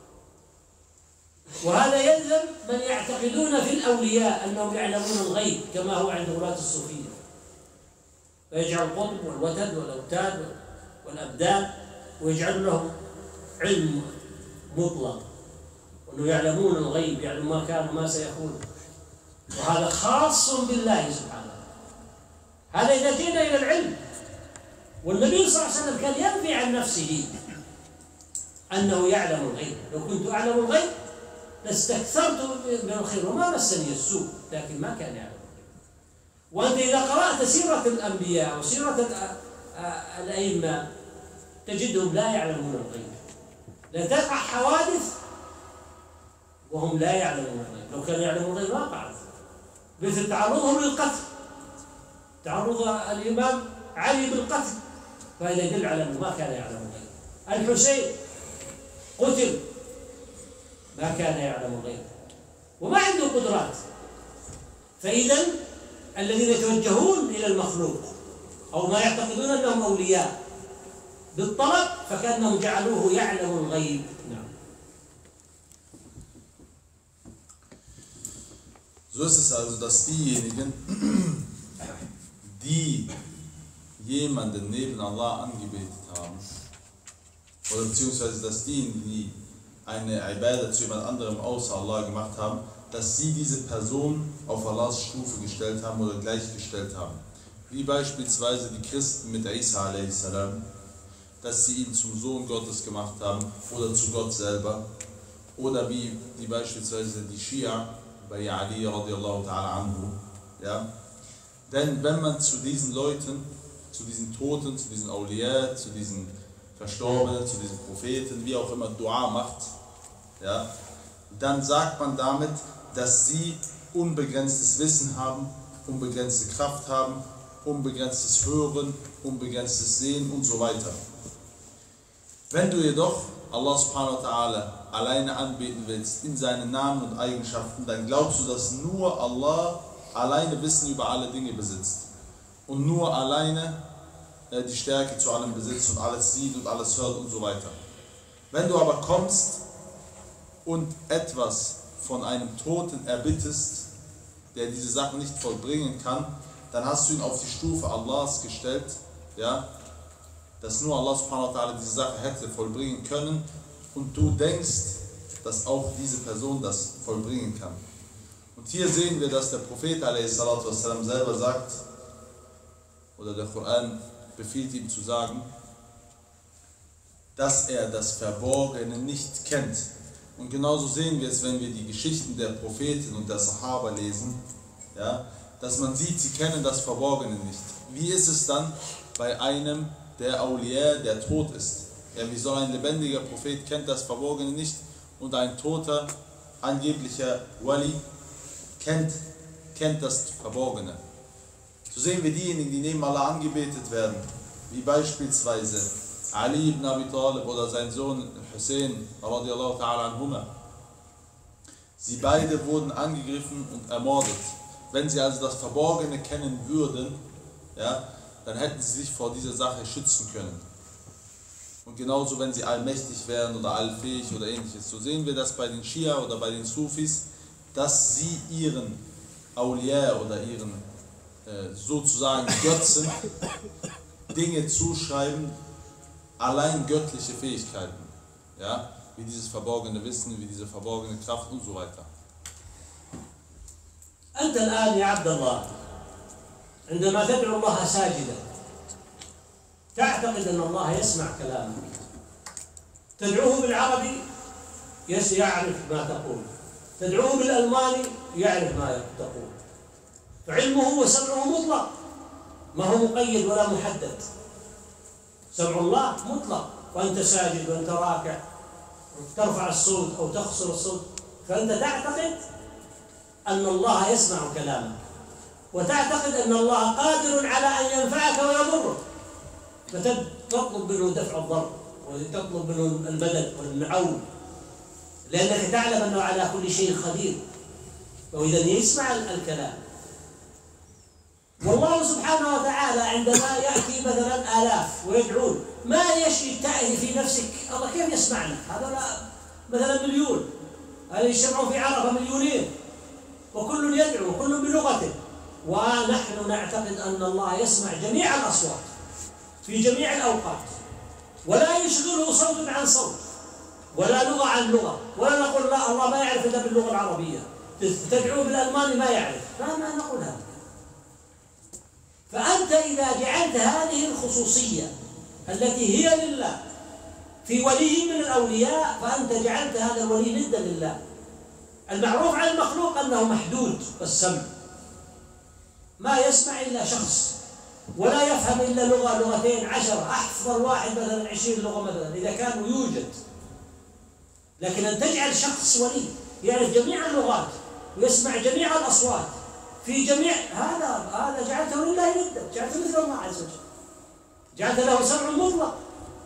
وهذا يلزم من يعتقدون في الأولياء أنهم يعلمون الغيب كما هو عند غلاة الصوفية، فيجعل القطب والوتد والأوتاد والأبدان ويجعل لهم علم مطلق، وأنه يعلمون الغيب، يعلمون ما كان وما سيكون، وهذا خاص بالله سبحانه. هذا إذا جئنا إلى العلم. والنبي صلى الله عليه وسلم كان ينفي عن نفسه أنه يعلم الغيب، لو كنت أعلم الغيب لاستكثرت من الخير وما مسني السوء، لكن ما كان يعلم الغيب. وأنت إذا قرأت سيرة الأنبياء وسيرة الأئمة تجدهم لا يعلمون الغيب، لا تقع حوادث وهم لا يعلمون الغيب. لو كانوا يعلمون الغيب ما وقعت، مثل تعرضهم للقتل، تعرض الإمام علي بالقتل، فهذا يدل على أنه ما كان يعلم الغيب. الحسين قتل ما كان يعلم الغيب. وما عنده قدرات. فإذا الذين يتوجهون إلى المخلوق أو ما يعتقدون أنهم أولياء بالطلب فكأنهم جعلوه يعلم الغيب. نعم. So ist es also, dass diejenigen, die jemanden neben Allah angebetet haben, oder beziehungsweise dass diejenigen, die eine Ibadah zu jemand anderem außer Allah gemacht haben, dass sie diese Person auf Allahs Stufe gestellt haben oder gleichgestellt haben. Wie beispielsweise die Christen mit Isa a.s., dass sie ihn zum Sohn Gottes gemacht haben oder zu Gott selber. Oder wie die beispielsweise die Schia bei Ali radiallahu ta'ala anhu. Ja? Denn wenn man zu diesen Leuten, zu diesen Toten, zu diesen Awliya, zu diesen Verstorbenen, zu diesen Propheten, wie auch immer Dua macht, ja, dann sagt man damit, dass sie unbegrenztes Wissen haben, unbegrenzte Kraft haben, unbegrenztes Hören, unbegrenztes Sehen und so weiter. Wenn du jedoch Allah subhanahu wa ta'ala alleine anbeten willst, in seinen Namen und Eigenschaften, dann glaubst du, dass nur Allah alleine Wissen über alle Dinge besitzt und nur alleine die Stärke zu allem besitzt und alles sieht und alles hört und so weiter. Wenn du aber kommst und etwas von einem Toten erbittest, der diese Sachen nicht vollbringen kann, dann hast du ihn auf die Stufe Allahs gestellt, ja, dass nur Allah subhanahu wa ta'ala diese Sache hätte vollbringen können und du denkst, dass auch diese Person das vollbringen kann. Und hier sehen wir, dass der Prophet a.s. selber sagt, oder der Koran befiehlt ihm zu sagen, dass er das Verborgene nicht kennt. Und genauso sehen wir es, wenn wir die Geschichten der Propheten und der Sahaba lesen, ja, dass man sieht, sie kennen das Verborgene nicht. Wie ist es dann bei einem der Awliya, der tot ist? Ja, wie soll ein lebendiger Prophet kennt das Verborgene nicht und ein toter, angeblicher Wali kennt das Verborgene? So sehen wir diejenigen, die neben Allah angebetet werden, wie beispielsweise Ali ibn Abi Talib oder sein Sohn Hussein radiallahu ta'ala anhuma. Sie beide wurden angegriffen und ermordet. Wenn sie also das Verborgene kennen würden, ja, dann hätten sie sich vor dieser Sache schützen können. Und genauso, wenn sie allmächtig wären oder allfähig oder ähnliches. So sehen wir das bei den Schia oder bei den Sufis, dass sie ihren Awliya oder ihren sozusagen Götzen Dinge zuschreiben, allein göttliche Fähigkeiten, ja, wie dieses verborgene Wissen, wie diese verborgene Kraft und so weiter. أنت الآن يا عبد الله عندما تدعو الله ساجدا تعتقد أن الله يسمع كلامك، تدعوه بالعربي يعرف ما تقول، تدعوه بالألماني يعرف ما تقول، فعلمه وسمعه مطلق ما هو مقيد ولا محدد. سمع الله مطلق، وأنت ساجد وأنت راكع ترفع الصوت أو تخسر الصوت، فأنت تعتقد أن الله يسمع كلامك، وتعتقد أن الله قادر على أن ينفعك ويضرك، فتطلب منه دفع الضر وتطلب منه المدد والعون، لأنك تعلم أنه على كل شيء قدير، وإذا يسمع الكلام. والله سبحانه وتعالى عندما يأتي مثلا آلاف ويدعون ما تعي في نفسك الله كيف يسمعنا؟ هذا مثلا مليون، هذا يجتمعوا في عرفة مليونين وكل يدعو كل بلغته، ونحن نعتقد أن الله يسمع جميع الأصوات في جميع الأوقات، ولا يشغله صوت عن صوت ولا لغة عن لغة، ولا نقول لا الله ما يعرف إلا باللغة العربية، تدعو بالألماني ما يعرف، ما نقول هذا. فأنت إذا جعلت هذه الخصوصية التي هي لله في ولي من الأولياء فأنت جعلت هذا الولي ندا لله. المعروف عن المخلوق أنه محدود السمع، ما يسمع إلا شخص، ولا يفهم إلا لغة لغتين 10، أحفظ واحد مثلا 20 لغة مثلا إذا كانوا يوجد. لكن أن تجعل شخص ولي يعرف جميع اللغات ويسمع جميع الأصوات في جميع هذا جعلته لله ندا، جعلته مثل الله عز وجل، جعلت له سمع مطلق.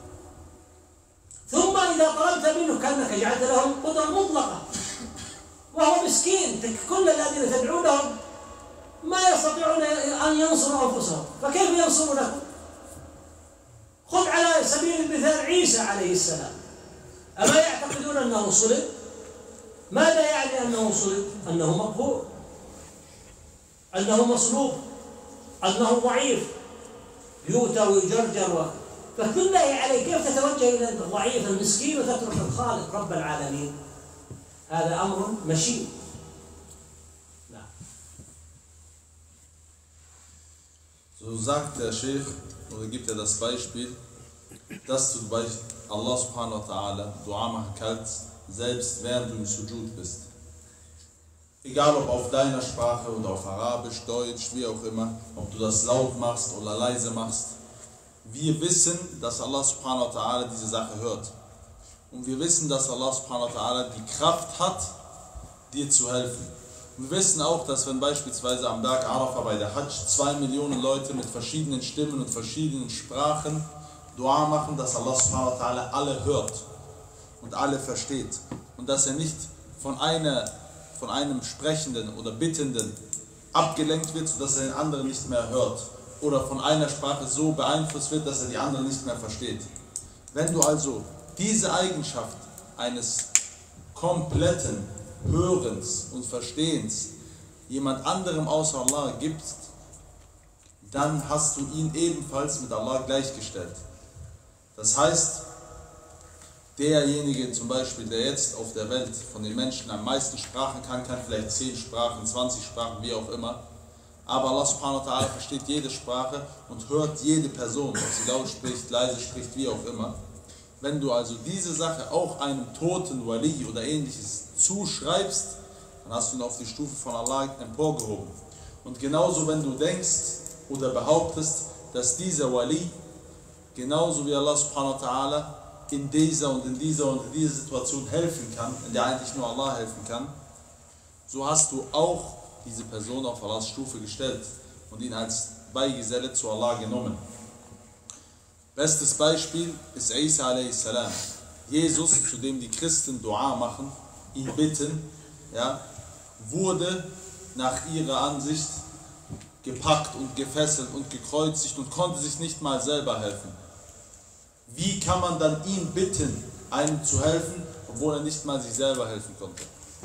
ثم إذا طلبت منه كأنك جعلت له قدرة مطلقة، وهو مسكين، كل الذين تدعونهم ما يستطيعون أن ينصروا أنفسهم، فكيف ينصرونكم؟ خذ على سبيل المثال عيسى عليه السلام، أما يعتقدون أنه صلب؟ ماذا يعني أنه صلب؟ أنه مقهور، أنه مصلوب، أنه ضعيف، يؤتى ويجرجر فبالله عليك كيف تتوجه إلى الضعيف المسكين وتترك الخالق رب العالمين؟ هذا أمر مشين. نعم. So sagt der Sheikh, oder gibt er das Beispiel, dass du bei Allah subhanahu wa ta'ala Dua machen kannst, selbst während du im Sujud bist. Egal ob auf deiner Sprache oder auf Arabisch, Deutsch, wie auch immer, ob du das laut machst oder leise machst. Wir wissen, dass Allah subhanahu wa ta'ala diese Sache hört. Und wir wissen, dass Allah subhanahu wa ta'ala die Kraft hat, dir zu helfen. Und wir wissen auch, dass wenn beispielsweise am Berg Arafah bei der Hajj 2 Millionen Leute mit verschiedenen Stimmen und verschiedenen Sprachen Dua machen, dass Allah subhanahu wa ta'ala alle hört und alle versteht. Und dass er nicht von einem Sprechenden oder Bittenden abgelenkt wird, sodass er den anderen nicht mehr hört. Oder von einer Sprache so beeinflusst wird, dass er die andere nicht mehr versteht. Wenn du also diese Eigenschaft eines kompletten Hörens und Verstehens jemand anderem außer Allah gibst, dann hast du ihn ebenfalls mit Allah gleichgestellt. Das heißt, derjenige zum Beispiel, der jetzt auf der Welt von den Menschen am meisten Sprachen kann vielleicht 10 Sprachen, 20 Sprachen, wie auch immer. Aber Allah subhanahu wa ta'ala versteht jede Sprache und hört jede Person, ob sie laut spricht, leise spricht, wie auch immer. Wenn du also diese Sache auch einem toten Wali oder ähnliches zuschreibst, dann hast du ihn auf die Stufe von Allah emporgehoben. Und genauso wenn du denkst oder behauptest, dass dieser Wali genauso wie Allah subhanahu wa ta'ala in dieser und in dieser und in dieser Situation helfen kann, in der eigentlich nur Allah helfen kann, so hast du auch diese Person auf Allahs Stufe gestellt und ihn als Beigeselle zu Allah genommen. Bestes Beispiel ist Isa a.s. Jesus, zu dem die Christen Dua machen, ihn bitten, ja, wurde nach ihrer Ansicht gepackt und gefesselt und gekreuzigt und konnte sich nicht mal selber helfen. Wie kann man dann ihn bitten, einem zu helfen, obwohl er nicht mal sich selber helfen konnte?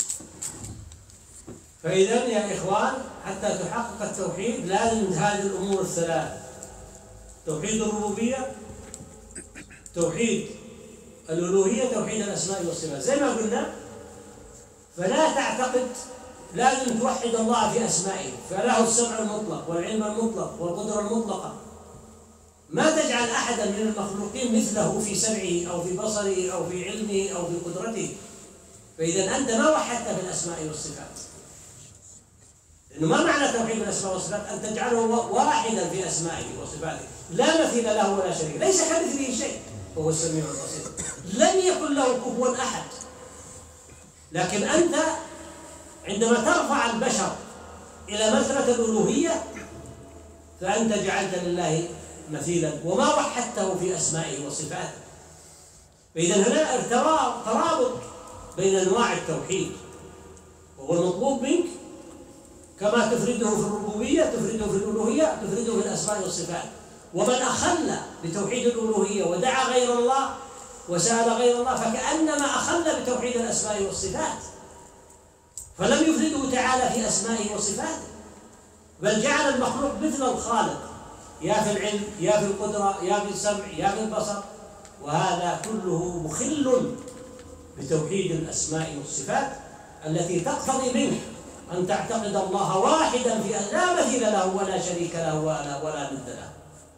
فإذا يا إخوان حتى تحقق التوحيد لازم هذه الأمور الثلاث: توحيد الربوبية، توحيد الألوهية، توحيد الأسماء والصفات. زي ما قلنا، فلا تعتقد، لازم توحد الله في أسمائه، فله السمع المطلق والعلم المطلق والقدرة المطلقة. ما تجعل أحدا من المخلوقين مثله في سمعه أو في بصره أو في علمه أو في قدرته. فإذا أنت ما وحدت في الأسماء والصفات. لأنه ما معنى توحيد الأسماء والصفات أن تجعله واحدا في أسمائه وصفاته، لا مثيل له ولا شريك، ليس كمثله شيء وهو السميع البصير، لم يكن له كفوا أحد. لكن أنت عندما ترفع البشر إلى مرتبة الألوهية فأنت جعلت لله مثيلا وما وحدته في أسمائه وصفاته. فإذا هنا ترابط بين أنواع التوحيد، وهو المطلوب منك كما تفرده في الربوبية، تفرده في الألوهية، تفرده في الأسماء والصفات. ومن أخل بتوحيد الألوهية ودعا غير الله وسأل غير الله فكأنما أخل بتوحيد الأسماء والصفات، فلم يفرده تعالى في أسمائه وصفاته، بل جعل المخلوق مثل الخالق، يا في العلم يا في القدرة يا في السمع يا في البصر، وهذا كله مخل بتوحيد الأسماء والصفات التي تقتضي منه أن تعتقد الله واحدا في لا مثيل له ولا شريك له ولا ند له.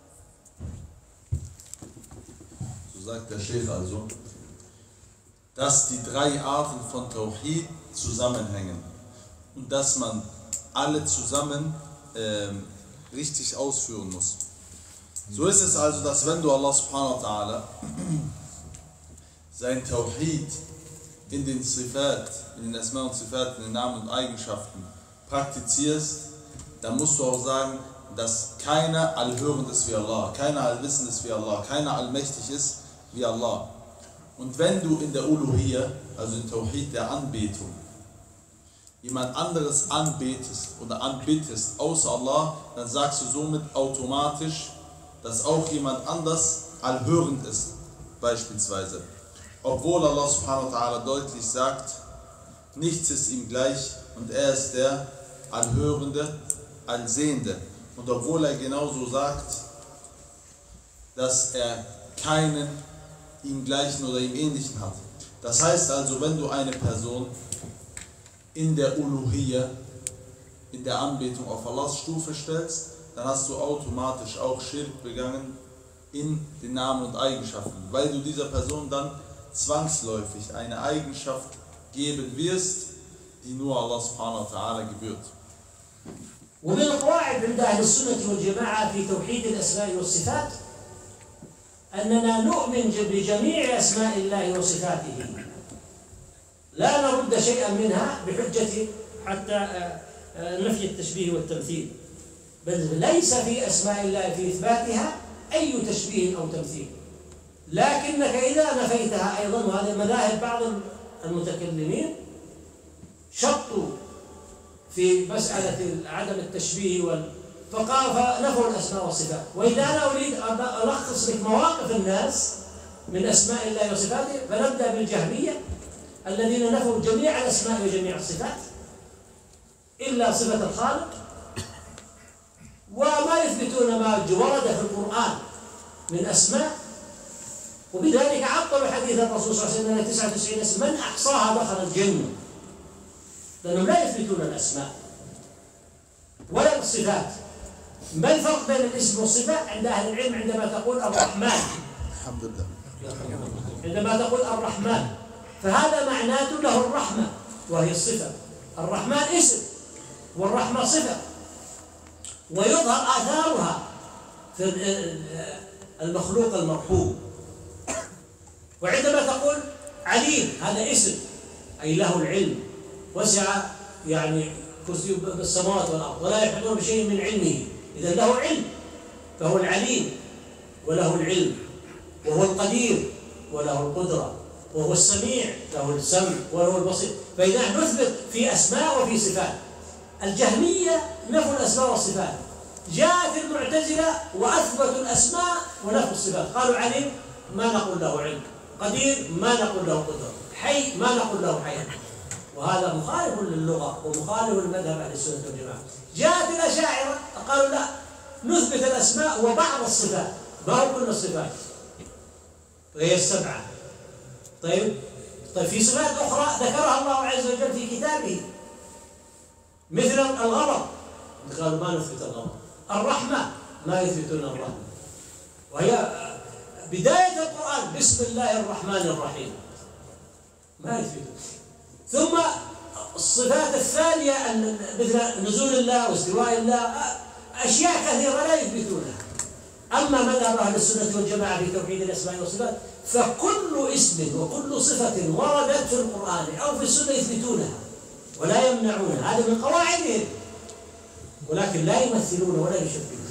So sagt der Sheikh also, dass die 3 Arten von Tawhid zusammenhängen und dass man alle zusammen richtig ausführen muss. So ist es also, dass wenn du Allah subhanahu wa ta'ala sein Tawhid in den Sifat, in den Asma und Sifat, in den Namen und Eigenschaften praktizierst, dann musst du auch sagen, dass keiner allhörend ist wie Allah, keiner allwissend ist wie Allah, keiner allmächtig ist wie Allah. Und wenn du in der Uluhiyya, also in Tawhid der Anbetung, jemand anderes anbetest oder anbittest außer Allah, dann sagst du somit automatisch, dass auch jemand anders allhörend ist, beispielsweise. Obwohl Allah subhanahu wa ta'ala deutlich sagt, nichts ist ihm gleich und er ist der Allhörende, Allsehende. Und obwohl er genauso sagt, dass er keinen ihm gleichen oder ihm ähnlichen hat. Das heißt also, wenn du eine Person in der Uluhiyya, in der Anbetung auf Allahs Stufe stellst, dann hast du automatisch auch Schirk begangen in den Namen und Eigenschaften, weil du dieser Person dann zwangsläufig eine Eigenschaft geben wirst, die nur Allah subhanahu wa ta'ala gebührt. ومن القواعد عند أهل السنة والجماعة في توحيد الأسماء والصفات أننا نؤمن بجميع أسماء الله وصفاته لا نرد شيئا منها بحجة حتى نفي التشبيه والتمثيل، بل ليس في أسماء الله في إثباتها أي تشبيه أو تمثيل، لكنك إذا نفيتها أيضا، وهذه مذاهب بعض المتكلمين شطوا في مسألة عدم التشبيه فنفوا الأسماء والصفات. وإذا أنا أريد أن ألخص لك مواقف الناس من أسماء الله وصفاته فنبدأ بالجهمية الذين نفوا جميع الأسماء وجميع الصفات إلا صفة الخالق، وما يثبتون ما ورد في القرآن من أسماء، وبذلك عطلوا حديث الرسول صلى الله عليه وسلم أن 99 اسم من أحصاها دخل الجنة، لأنهم لا يثبتون الأسماء ولا الصفات. ما الفرق بين الاسم والصفة عند أهل العلم عندما تقول الرحمن؟ الحمد لله. عندما تقول الرحمن فهذا معناته له الرحمة وهي الصفة. الرحمن اسم والرحمة صفة، ويظهر آثارها في المخلوق المرحوم. وعندما تقول عليم هذا اسم أي له العلم، وسع يعني كرسي السماوات والأرض ولا يحيطون بشيء من علمه، إذا له علم فهو العليم وله العلم، وهو القدير وله القدرة، وهو السميع له السمع وله البصير. فإذا نثبت في أسماء وفي صفات. الجهمية نفوا الأسماء والصفات، جاءت المعتزلة وأثبتوا الأسماء ونفوا الصفات، قالوا عليم ما نقول له علم، قدير ما نقول له قدرة، حي ما نقول له حي، وهذا مخالف للغة ومخالف لمذهب أهل السنة والجماعة. جاءت الأشاعرة قالوا لا نثبت الأسماء وبعض الصفات، ما هو كل الصفات، وهي السبعة. طيب في صفات أخرى ذكرها الله عز وجل في كتابه مثل الغضب، قالوا ما نثبت الغضب. الرحمة ما يثبتون الرحمة، وهي بداية القرآن بسم الله الرحمن الرحيم ما يثبتون. ثم الصفات الثانية مثل نزول الله واستواء الله، أشياء كثيرة لا يثبتونها. أما مذهب أهل السنة والجماعة في توحيد الأسماء والصفات فكل اسم وكل صفة وردت في القرآن أو في السنة يثبتونها ولا يمنعونها، هذا من قواعدهم، ولكن لا يمثلون ولا يشبهون.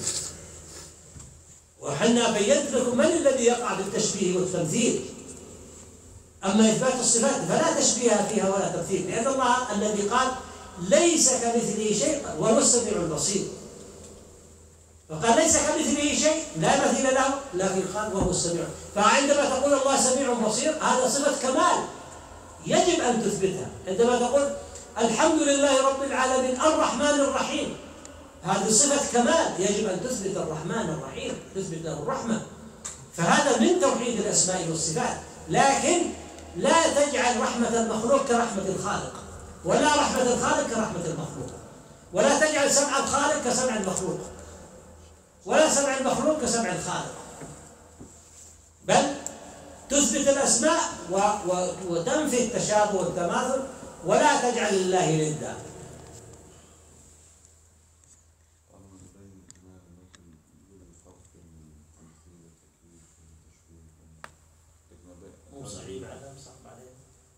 وحنا بينت لكم من الذي يقع بالتشبيه والتمثيل. أما إثبات الصفات فلا تشبيه فيها ولا تمثيل، لأن الله الذي قال ليس كمثله شيء وهو السميع البصير، فقال ليس كمثله شيء لا مثيل له، لكن قال وهو السميع. فعندما تقول الله سميع بصير هذا صفة كمال يجب أن تثبتها. عندما تقول الحمد لله رب العالمين الرحمن الرحيم هذه صفة كمال يجب أن تثبت الرحمن الرحيم، تثبت له الرحمة. فهذا من توحيد الأسماء والصفات، لكن لا تجعل رحمة المخلوق كرحمة الخالق، ولا رحمة الخالق كرحمة المخلوق، ولا تجعل سمع الخالق كسمع المخلوق، ولا سمع المخلوق كسمع الخالق، بل تثبت الأسماء وتنفي التشابه والتماثل، ولا تجعل الله ندا. مو صعيب على صعب عليه.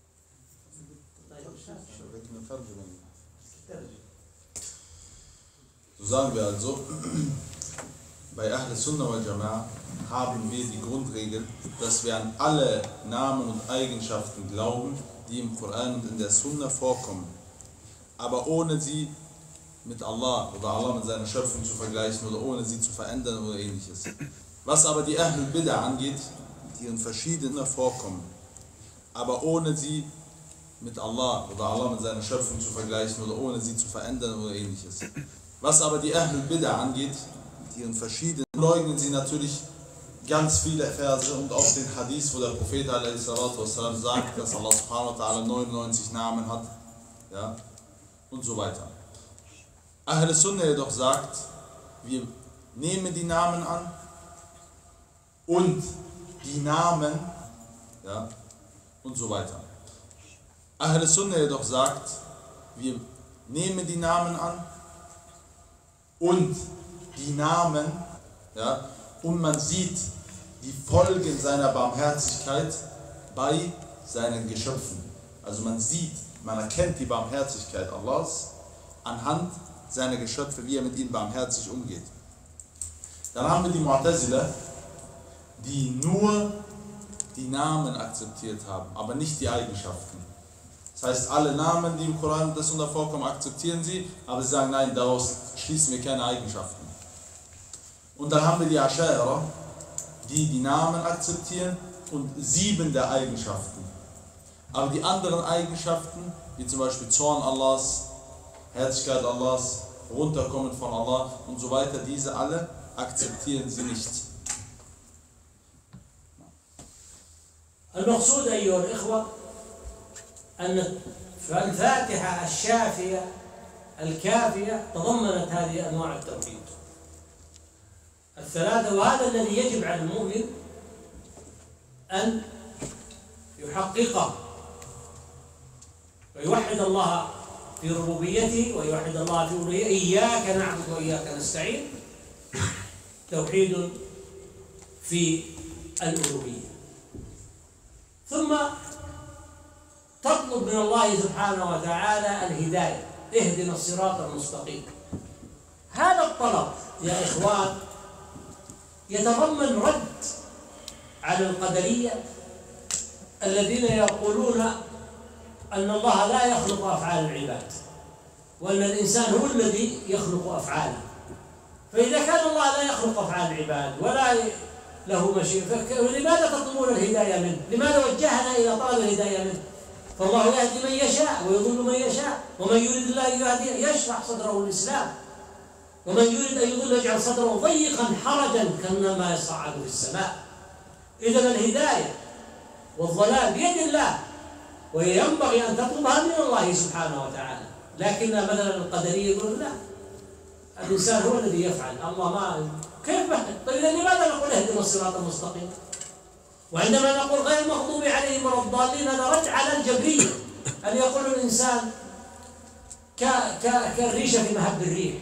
So sagen wir also, bei Ahl Sunnah wal Jama'a haben wir die Grundregel, dass wir an alle Namen und Eigenschaften glauben, die im Koran und in der Sunna vorkommen. aber ohne sie mit Allah oder Allah mit seiner Schöpfung zu vergleichen oder ohne sie zu verändern oder ähnliches. Was aber die Ahlul Bid'ah angeht, die in verschiedenen vorkommen, aber ohne sie mit Allah oder Allah mit seiner Schöpfung zu vergleichen oder ohne sie zu verändern oder ähnliches. Was aber die Ahlul Bid'ah angeht, die in verschiedenen, leugnen sie natürlich ganz viele Verse und auch den Hadith, wo der Prophet a.s. sagt, dass Allah subhanahu wa ta'ala 99 Namen hat, ja, und so weiter. Ahl Sunnah jedoch sagt, wir nehmen die Namen an und die Namen, ja, und so weiter. Ahl Sunnah jedoch sagt, wir nehmen die Namen an und die Namen, ja, und man sieht die Folgen seiner Barmherzigkeit bei seinen Geschöpfen. Also man sieht, man erkennt die Barmherzigkeit Allahs anhand seiner Geschöpfe, wie er mit ihnen barmherzig umgeht. Dann haben wir die Mu'tazila, die nur die Namen akzeptiert haben, aber nicht die Eigenschaften. Das heißt, alle Namen, die im Koran das und vorkommen, akzeptieren sie, aber sie sagen, nein, daraus schließen wir keine Eigenschaften. Und dann haben wir die Ash'ara, die die Namen akzeptieren und 7 der Eigenschaften. Aber die anderen Eigenschaften, wie zum Beispiel Zorn Allahs, Herzlichkeit Allahs, Runterkommen von Allah und so weiter, diese alle akzeptieren sie nicht. المقصود أيها الإخوة أن الفاتحة الشافية الكافية تضمنت هذه أنواع التوحيد الثلاثة، وهذا الذي يجب على المؤمن أن يحققه ويوحد الله في ربوبيته ويوحد الله في ألوهيته. إياك نعبد وإياك نستعين، توحيد في الألوهية. ثم تطلب من الله سبحانه وتعالى الهداية، اهدنا الصراط المستقيم. هذا الطلب يا إخوان يتضمن رد على القدرية الذين يقولون أن الله لا يخلق أفعال العباد وأن الإنسان هو الذي يخلق أفعاله. فإذا كان الله لا يخلق أفعال العباد ولا له مشيئة، لماذا تطلبون الهداية منه؟ لماذا وجهنا إلى طلب الهداية منه؟ فالله يهدي من يشاء ويضل من يشاء، ومن يريد الله أن يهديه يشرح صدره للإسلام، ومن يريد أن يضل يجعل صدره ضيقا حرجا كأنما يصعد في السماء. إذا الهداية والضلال بيد الله، وينبغي أن تطلبها من الله سبحانه وتعالى. لكن مثلا القدرية يقول لا، الإنسان هو الذي يفعل، الله ما كيف بحث؟ طيب لماذا نقول اهدنا الصراط المستقيم؟ وعندما نقول غير المغضوب عليهم ولا الضالين، هذا رد على الجبرية أن يقول الإنسان كالريشة في مهب الريح،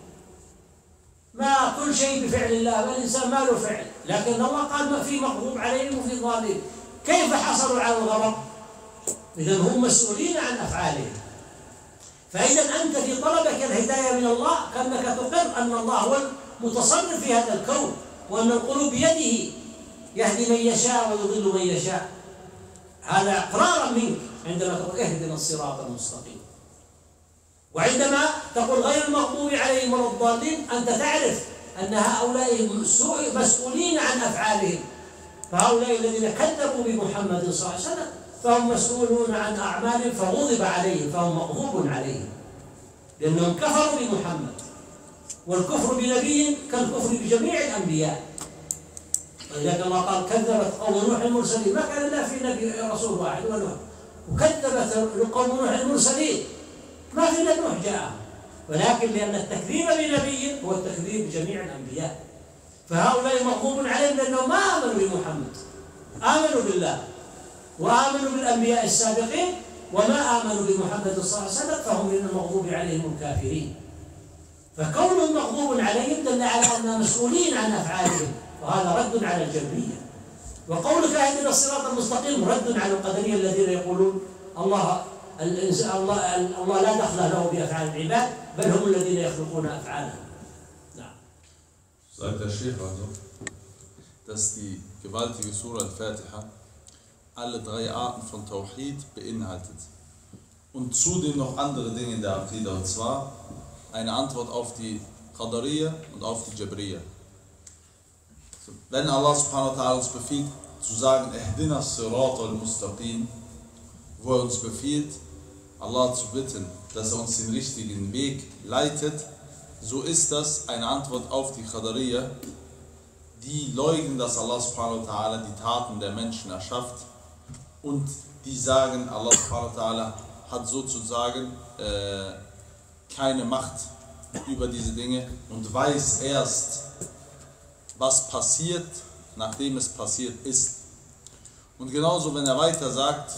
ما كل شيء بفعل الله، والإنسان ما له فعل. لكن الله قال ما في مغضوب عليهم وفي ضالين. كيف حصلوا على الغضب؟ إذا هم مسؤولين عن أفعالهم. فإذا أنت في طلبك الهداية من الله كأنك تقر أن الله هو المتصرف في هذا الكون، وأن القلوب بيده يهدي من يشاء ويضل من يشاء. هذا إقرارا منك عندما تقول اهدنا الصراط المستقيم. وعندما تقول غير المغضوب عليهم ولا الضالين، أنت تعرف أن هؤلاء مسؤولين عن أفعالهم. فهؤلاء الذين كذبوا بمحمد صلى الله عليه وسلم فهم مسؤولون عن أعمالهم، فغضب عليهم، فهم مغضوب عليهم لأنهم كفروا بمحمد. والكفر بنبي كالكفر بجميع الأنبياء. ولذلك الله قال كذبت قوم نوح المرسلين، ما كان إلا في نبي رسول واحد ونوح، وكذبت قوم نوح المرسلين، ما في إلا نوح جاءهم. ولكن لأن التكذيب بنبي هو التكذيب بجميع الأنبياء، فهؤلاء مغضوب عليهم لأنهم ما آمنوا بمحمد، آمنوا بالله وآمنوا بالأنبياء السابقين، وما آمنوا بمحمد صلى الله عليه وسلم فهم من المغضوب عليهم الكافرين. فكونهم مغضوب عليهم دل على أنهم مسؤولين عن أفعالهم، وهذا رد على الجبرية. وقولك اهدنا الصراط المستقيم رد على القدرية الذين يقولون الله لا دخل له بأفعال العباد، بل هم الذين يخلقون أفعالهم. نعم. Sagt der Sheikh also, dass die gewaltige Surah Al-Fatiha alle 3 Arten von Tawhid beinhaltet. und zudem noch andere Dinge in der Aqida, und zwar eine Antwort auf die Qadariya und auf die Jabriya. Wenn Allah subhanahu wa ta'ala uns befiehlt, zu sagen, Ihdina as-sirat al-mustaqim, wo er uns befiehlt, Allah zu bitten, dass er uns den richtigen Weg leitet, so ist das eine Antwort auf die Qadariya, die leugnen, dass Allah subhanahu wa ta'ala die Taten der Menschen erschafft und die sagen, Allah subhanahu wa ta'ala hat sozusagen keine Macht über diese Dinge und weiß erst, was passiert, nachdem es passiert ist. Und genauso, wenn er weiter sagt,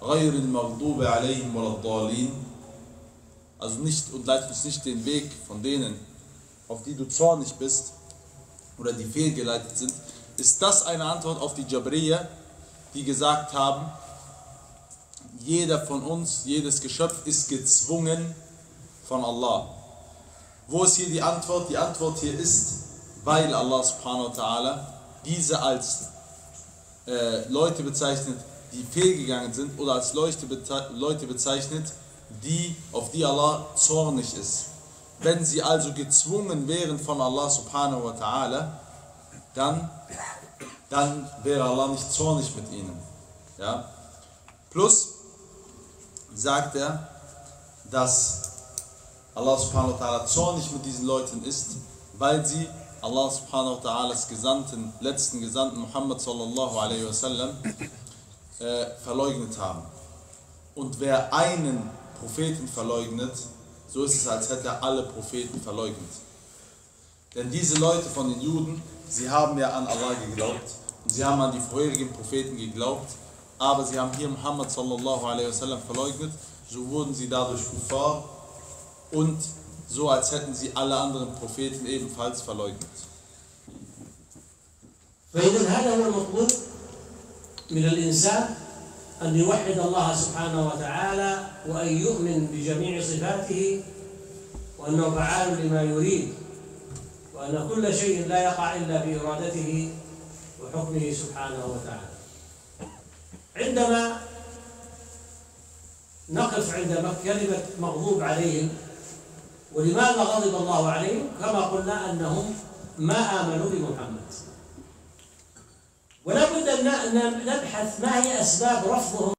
also nicht, und leitet uns nicht den Weg von denen, auf die du zornig bist oder die fehlgeleitet sind, ist das eine Antwort auf die Jabriya, die gesagt haben, jeder von uns, jedes Geschöpf ist gezwungen von Allah. Wo ist hier die Antwort? Die Antwort hier ist, weil Allah subhanahu wa ta'ala diese als Leute bezeichnet, die fehlgegangen sind, oder als Leute bezeichnet, auf die Allah zornig ist. Wenn sie also gezwungen wären von Allah subhanahu wa ta'ala, dann wäre Allah nicht zornig mit ihnen. Ja? Plus sagt er, dass Allah subhanahu wa ta'ala zornig mit diesen Leuten ist, weil sie Allah subhanahu wa ta'alas letzten Gesandten Muhammad sallallahu alaihi wasallam verleugnet haben. Und wer einen Propheten verleugnet, so ist es, als hätte er alle Propheten verleugnet. Denn diese Leute von den Juden, sie haben ja an Allah geglaubt und sie haben an die vorherigen Propheten geglaubt, aber sie haben hier Muhammad sallallahu alaihi wasallam verleugnet, so wurden sie dadurch Kuffar und so, als hätten sie alle anderen Propheten ebenfalls verleugnet. فإذا هذا هو المطلوب من الإنسان أن يوحد الله سبحانه وتعالى وأن يؤمن بجميع صفاته وأنه فعال لما يريد وأن كل شيء لا يقع إلا بإرادته وحكمه سبحانه وتعالى. عندما نقف عند كلمة مغضوب عليهم، ولماذا غضب الله عليهم؟ كما قلنا أنهم ما آمنوا بمحمد، ولا بد أن نبحث ما هي أسباب رفضهم.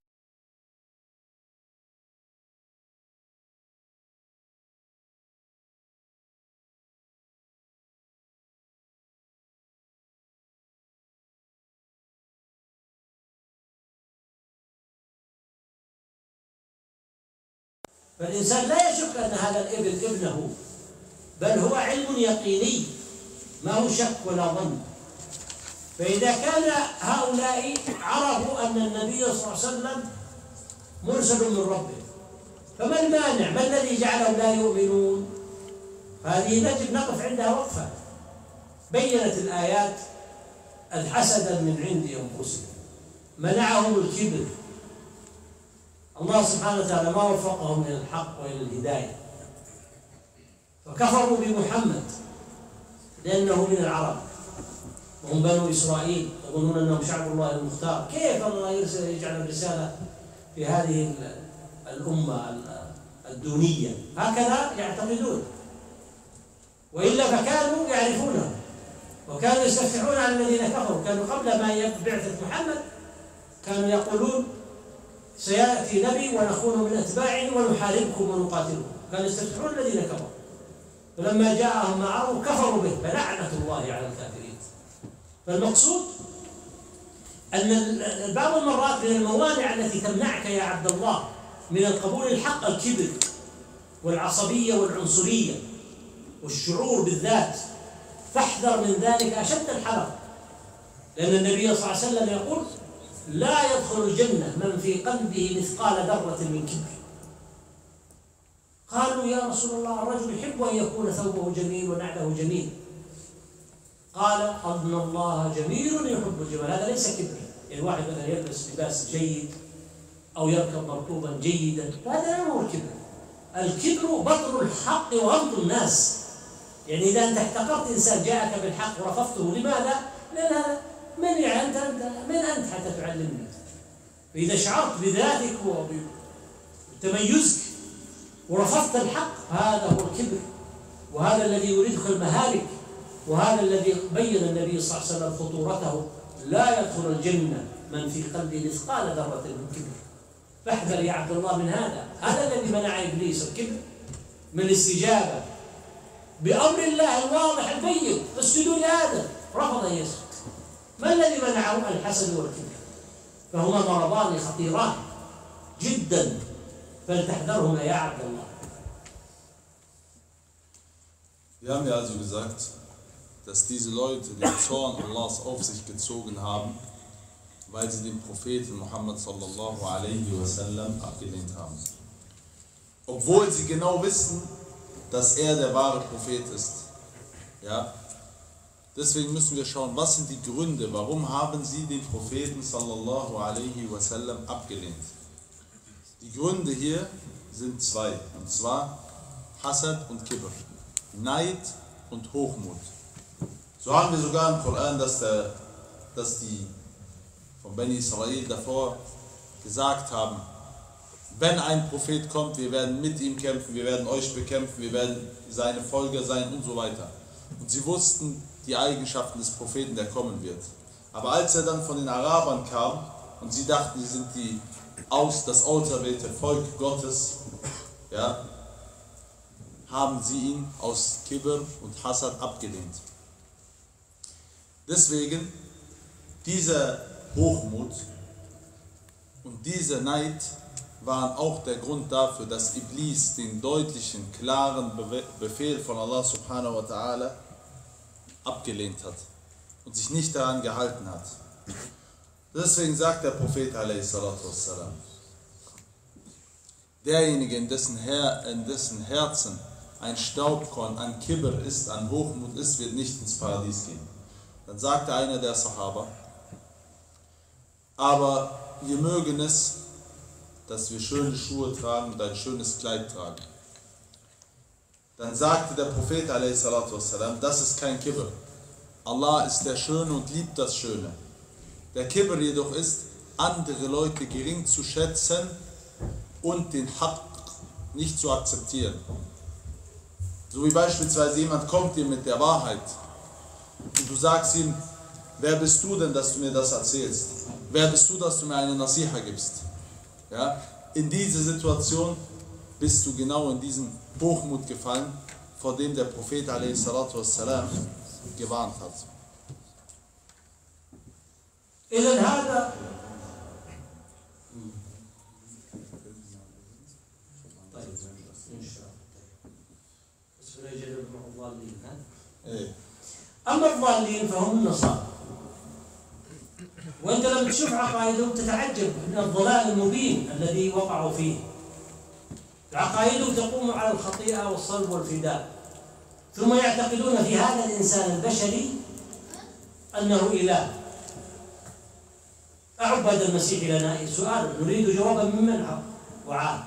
فالإنسان لا يشك أن هذا الابن ابنه، بل هو علم يقيني ما هو شك ولا ظن. فإذا كان هؤلاء عرفوا أن النبي صلى الله عليه وسلم مرسل من ربه، فما المانع؟ ما الذي جعلهم لا يؤمنون؟ هذه نجب نقف عندها وقفة. بينت الآيات الحسد من عند أنفسهم، منعهم الكبر، الله سبحانه وتعالى ما وفقهم إلى الحق وإلى الهداية، فكفروا بمحمد لأنه من العرب وهم بنو إسرائيل، يظنون أنهم شعب الله المختار. كيف الله يجعل الرسالة في هذه الأمة الدونية؟ هكذا يعتقدون، وإلا فكانوا يعرفونه وكانوا يستفتحون على الذين كفروا. كانوا قبل ما بعثة محمد كانوا يقولون سيأتي نبي ونكون من أتباعه ونحاربكم ونقاتلكم، كانوا يستفتحون الذين كفروا، فلما جاءهم ما عرفوا كفروا به، فلعنة الله على الكافرين. فالمقصود أن بعض المرات من الموانع التي تمنعك يا عبد الله من القبول الحق الكبر والعصبية والعنصرية والشعور بالذات، فاحذر من ذلك أشد الحذر، لأن النبي صلى الله عليه وسلم يقول لا يدخل الجنة من في قلبه مثقال ذرة من كبر. قالوا يا رسول الله الرجل يحب أن يكون ثوبه جميل ونعله جميل، قال أن الله جميل يحب الجمال. هذا ليس كبر، يعني واحد مثلا يلبس لباس جيد أو يركب مركوبا جيدا، هذا لا هو الكبر. الكبر بطر الحق وغمط الناس. يعني إذا أنت احتقرت إنسان جاءك بالحق ورفضته، لماذا؟ لأن هذا من أنت حتى تعلمني؟ فإذا شعرت بذاتك تميزك ورفضت الحق، هذا هو الكبر، وهذا الذي يريدك المهالك، وهذا الذي بين النبي صلى الله عليه وسلم خطورته. لا يدخل الجنة من في قلبه مثقال ذرة من كبر. فاحذر يا عبد الله من هذا. هذا الذي منع إبليس الكبر من الاستجابة بأمر الله الواضح البين: اسجدوا لآدم، رفض أن يسجد. ما الذي منعه؟ الحسد والكبر. فهما مرضان خطيران جدا، فلتحذرهما يا عبد الله. Wir haben ja also gesagt, dass diese Leute den Zorn Allahs auf sich gezogen haben, weil sie den Propheten Muhammad sallallahu alaihi wasallam abgelehnt haben. Obwohl sie genau wissen, dass er der wahre Prophet ist. Ja? Deswegen müssen wir schauen, was sind die Gründe, warum haben sie den Propheten sallallahu alaihi wasallam abgelehnt. Die Gründe hier sind zwei, und zwar Hasad und Kibr, Neid und Hochmut. So haben wir sogar im Koran, dass die von Bani Israel davor gesagt haben: Wenn ein Prophet kommt, wir werden mit ihm kämpfen, wir werden euch bekämpfen, wir werden seine Folger sein und so weiter. Und sie wussten die Eigenschaften des Propheten, der kommen wird. Aber als er dann von den Arabern kam und sie dachten, sie sind das auserwählte Volk Gottes, ja, haben sie ihn aus Kibr und Hasad abgelehnt. Deswegen dieser Hochmut und dieser Neid waren auch der Grund dafür, dass Iblis den deutlichen, klaren Befehl von Allah subhanahu wa ta'ala abgelehnt hat und sich nicht daran gehalten hat. Deswegen sagt der Prophet a.s.: Derjenige, in dessen Herzen ein Staubkorn an Kibr ist, an Hochmut ist, wird nicht ins Paradies gehen. Dann sagte einer der Sahaba: Aber wir mögen es, dass wir schöne Schuhe tragen und ein schönes Kleid tragen. Dann sagte der Prophet a.s.: Das ist kein Kibr. Allah ist der Schöne und liebt das Schöne. Der Kibr jedoch ist, andere Leute gering zu schätzen und den Haqq nicht zu akzeptieren. So wie beispielsweise jemand kommt dir mit der Wahrheit und du sagst ihm: Wer bist du denn, dass du mir das erzählst? Wer bist du, dass du mir eine Nasiha gibst? Ja? In diese Situation bist du genau in diesen Hochmut gefallen, vor dem der Prophet a.s. gewarnt hat. إذن هذا طيب إن شاء الله بس نجد مع الضالين. أما الضالين فهم النصارى، وأنت لما تشوف عقائدهم تتعجب من الضلال المبين الذي وقعوا فيه. عقائدهم تقوم على الخطيئة والصلب والفداء، ثم يعتقدون في هذا الإنسان البشري أنه إله. أعبد المسيح لنا سؤال نريد جوابا ممن وعاد.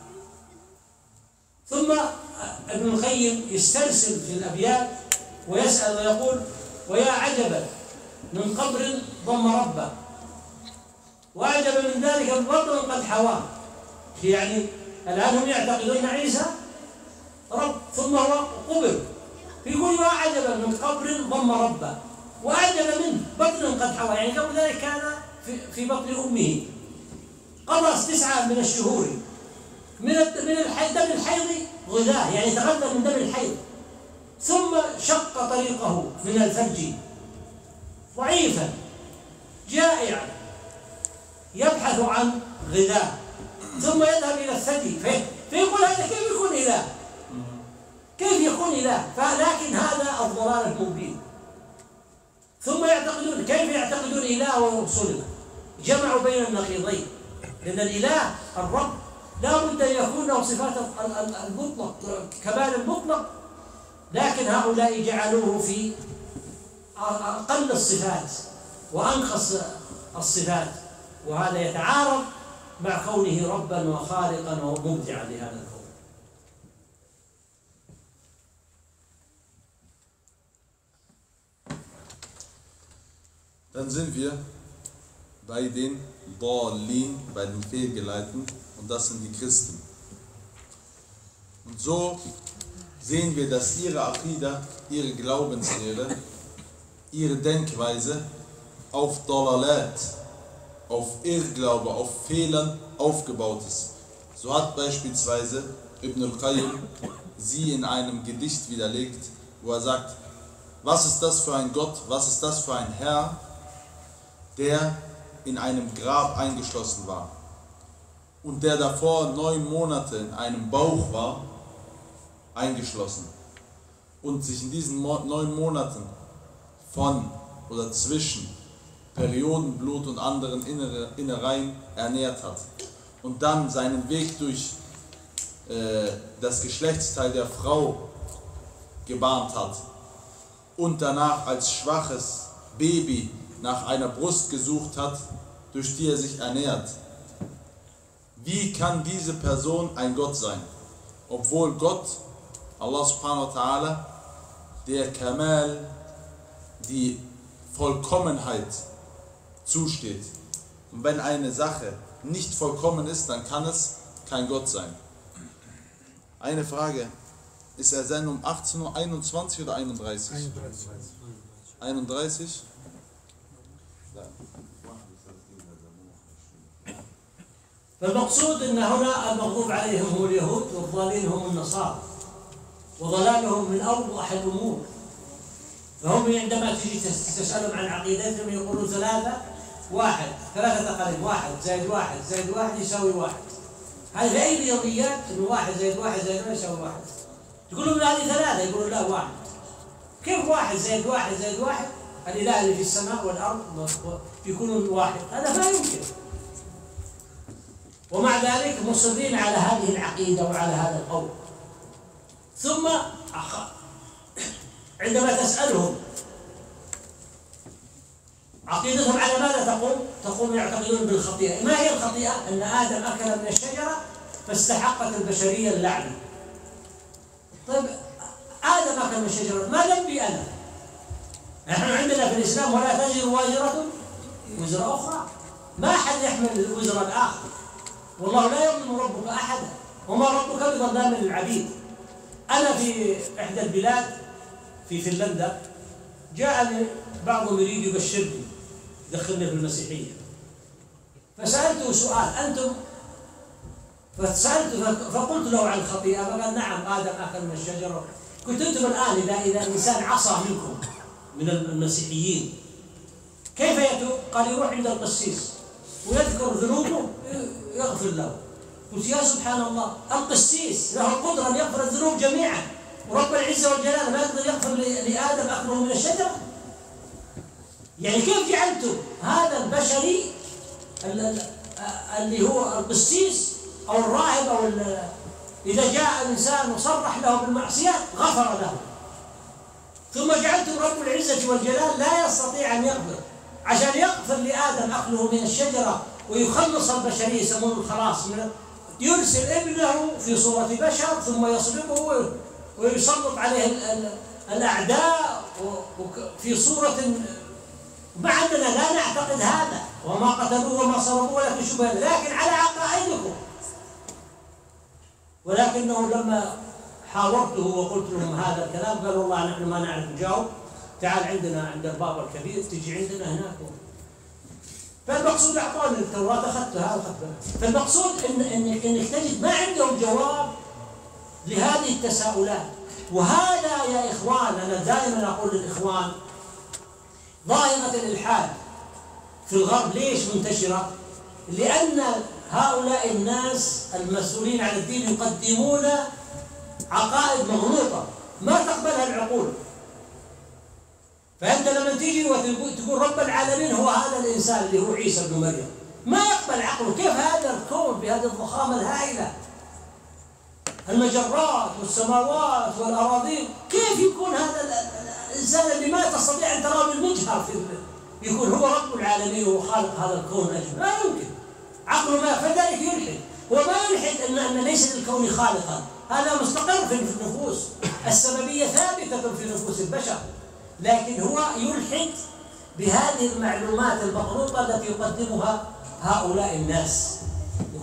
ثم ابن القيم يسترسل في الأبيات ويسأل ويقول: ويا عجبا من قبر ضم ربه، وأعجب من ذلك البطن قد حواه. يعني الآن هم يعتقدون أن عيسى رب ثم هو قبر، يقول: ويا عجبا من قبر ضم ربه، وأعجب منه بطن قد حواه. يعني قبل ذلك كان في بطن أمه، قضى 9 من الشهور من دم الحيض غذاه، يعني تغذى من دم الحيض، ثم شق طريقه من الفرج ضعيفا جائعا يبحث عن غذاء، ثم يذهب إلى الثدي فيقول: هذا كيف يكون إله؟ كيف يكون إله؟ لكن هذا الضلال المبين. ثم يعتقدون، كيف يعتقدون إله وهو صلب؟ جمعوا بين النقيضين، لأن الإله الرب لا بد أن يكون له صفات المطلق، كمال المطلق، لكن هؤلاء جعلوه في أقل الصفات وأنقص الصفات، وهذا يتعارض مع كونه ربا وخالقا ومبدعا لهذا الكون. Dann sind wir bei den Dallin, bei den Fehlgeleiteten, Und das sind die Christen. Und so sehen wir, dass ihre Aqidah, ihre Glaubenslehre, ihre Denkweise auf Dalalat, auf Irrglaube, auf Fehlern aufgebaut ist. So hat beispielsweise Ibn al-Qayyim sie in einem Gedicht widerlegt, wo er sagt, was ist das für ein Gott, was ist das für ein Herr, der in einem Grab eingeschlossen war und der davor 9 Monate in einem Bauch war, eingeschlossen und sich in diesen 9 Monaten von oder zwischen Periodenblut und anderen Innereien ernährt hat und dann seinen Weg durch das Geschlechtsteil der Frau gebahnt hat und danach als schwaches Baby nach einer Brust gesucht hat, durch die er sich ernährt. Wie kann diese Person ein Gott sein? Obwohl Gott, Allah subhanahu wa ta'ala, der Kamal, die Vollkommenheit zusteht. Und wenn eine Sache nicht vollkommen ist, dann kann es kein Gott sein. Eine Frage, ist Erzählen um 18:21 oder 31? 31? فالمقصود أن هنا المغضوب عليهم هم اليهود والضالين هم النصارى وضلالهم من أوضح الأمور. فهم عندما تجي تسألهم عن عقيدتهم يقولون 3 1 3 تقارير 1 زائد 1 زائد 1 يساوي 1. هذه في أي رياضيات إنه 1 زائد 1 زائد 1 يساوي 1. تقول لهم هذه 3 يقولون لا 1. كيف 1 زائد 1 زائد 1 الإله اللي في السماء والأرض يكونون واحد؟ هذا ما يمكن. ومع ذلك مصرين على هذه العقيدة وعلى هذا القول. ثم عندما تسألهم عقيدتهم على ماذا تقوم يعتقدون بالخطيئة. ما هي الخطيئة؟ أن آدم أكل من الشجرة فاستحقت البشرية اللعنة. طيب آدم أكل من الشجرة، ما ذنبي أنا؟ نحن عندنا في الإسلام ولا تزر وازرة وزر أخرى، ما أحد يحمل وزر الآخر، والله لا يظلم ربك أحدا وما ربك بظلام للعبيد. أنا في إحدى البلاد في فنلندا جاءني بعضهم يريد يبشرني يدخلني في المسيحية، فسألته سؤال أنتم، فقلت له عن الخطيئة فقال نعم آدم أكل من الشجرة. قلت أنتم الآن إذا الإنسان عصى منكم من المسيحيين كيف يتوب؟ قال يروح عند القسيس ويذكر ذنوبه يغفر له. قلت يا سبحان الله، القسيس له القدرة أن يغفر الذنوب جميعا ورب العزة والجلال ما يقدر يغفر لآدم أكله من الشجرة؟ يعني كيف جعلتم هذا البشري اللي هو القسيس أو الراهب أو إذا جاء الإنسان وصرح له بالمعصية غفر له، ثم جعلتم رب العزة والجلال لا يستطيع أن يغفر عشان يغفر لآدم أكله من الشجرة ويخلص البشرية، يسمونه الخلاص، يرسل ابنه في صورة بشر ثم يصلبه ويسلط عليه الأعداء في صورة، مع أننا لا نعتقد هذا وما قتلوه وما صلبوه ولكن شبه، لكن على عقائدكم. ولكنه لما حاورته وقلت لهم هذا الكلام قال والله نحن ما نعرف نجاوب، تعال عندنا عند البابا الكبير تجي عندنا هناك. فالمقصود أعطوني التوراة أخذتها وأخذتها. فالمقصود إنك تجد ما عندهم جواب لهذه التساؤلات. وهذا يا إخوان أنا دائما أقول للإخوان ظاهرة الإلحاد في الغرب ليش منتشرة؟ لأن هؤلاء الناس المسؤولين عن الدين يقدمون عقائد مغلوطة ما تقبلها العقول. فأنت لما تيجي وتقول رب العالمين هو هذا الإنسان اللي هو عيسى بن مريم، ما يقبل عقله. كيف هذا الكون بهذه الضخامة الهائلة، المجرات والسماوات والأراضين، كيف يكون هذا الإنسان اللي ما تستطيع أن تراه بالمجهر يكون هو رب العالمين وهو خالق هذا الكون أجمع؟ ما يمكن، عقله ما. فذلك يلحد. هو ما يلحد أن ليس للكون خالقا، هذا مستقر في النفوس، السببية ثابتة في نفوس البشر، لكن هو يلحد بهذه المعلومات المغلوطة التي يقدمها هؤلاء الناس.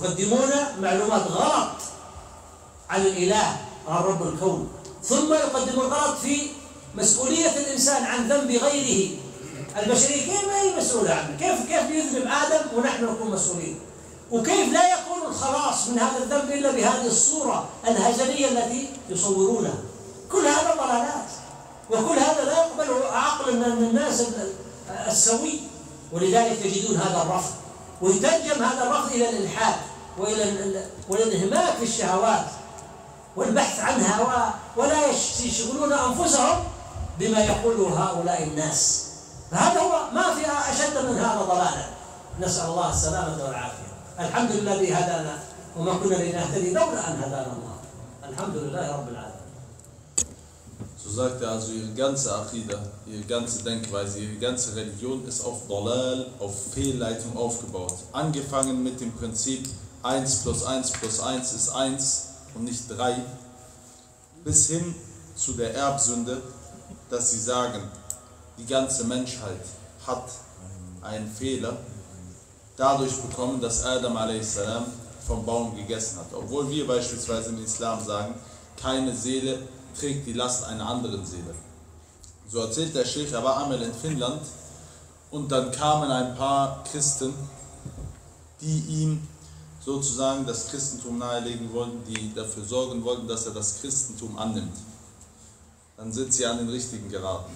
يقدمون معلومات غلط عن الإله، عن رب الكون، ثم يقدمون غلط في مسؤولية الإنسان عن ذنب غيره. البشرية كيف ما هي مسؤولة عنه؟ كيف يذنب آدم ونحن نكون مسؤولين؟ وكيف لا يكون الخلاص من هذا الذنب إلا بهذه الصورة الهزلية التي يصورونها؟ كل هذا ضلالات، وكل هذا لا يقبله عقل من الناس السوي. ولذلك تجدون هذا الرفض، ويترجم هذا الرفض إلى الإلحاد وإلى الانهماك في الشهوات والبحث عنها، ولا يشغلون أنفسهم بما يقوله هؤلاء الناس. فهذا هو، ما في أشد من هذا ضلالا. نسأل الله السلامة والعافية. الحمد لله الذي هدانا وما كنا لنهتدي لولا أن هدانا الله. الحمد لله رب العالمين. So sagt er also, ihre ganze Aqida, ihre ganze Denkweise, ihre ganze Religion ist auf Dalal, auf Fehlleitung aufgebaut. Angefangen mit dem Prinzip 1 + 1 + 1 ist 1 und nicht 3, bis hin zu der Erbsünde, dass sie sagen, die ganze Menschheit hat einen Fehler dadurch bekommen, dass Adam a.s. vom Baum gegessen hat. Obwohl wir beispielsweise im Islam sagen, keine Seele trägt die Last einer anderen Seele. So erzählt der Sheikh, er war einmal in Finnland und dann kamen ein paar Christen, die ihm sozusagen das Christentum nahelegen wollten, die dafür sorgen wollten, dass er das Christentum annimmt. Dann sind sie an den Richtigen geraten.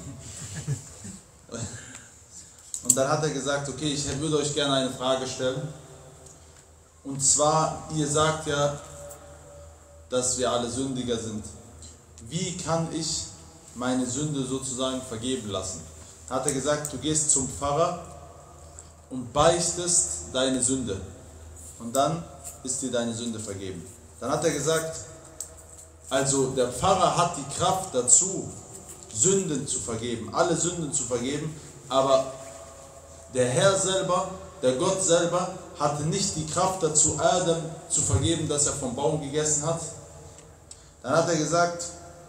Und dann hat er gesagt, okay, ich würde euch gerne eine Frage stellen. Und zwar, ihr sagt ja, dass wir alle Sündiger sind. Wie kann ich meine Sünde sozusagen vergeben lassen? Hat er gesagt, du gehst zum Pfarrer und beichtest deine Sünde. Und dann ist dir deine Sünde vergeben. Dann hat er gesagt, also der Pfarrer hat die Kraft dazu, Sünden zu vergeben, alle Sünden zu vergeben, aber der Herr selber, der Gott selber, hatte nicht die Kraft dazu, Adam zu vergeben, dass er vom Baum gegessen hat. Dann hat er gesagt,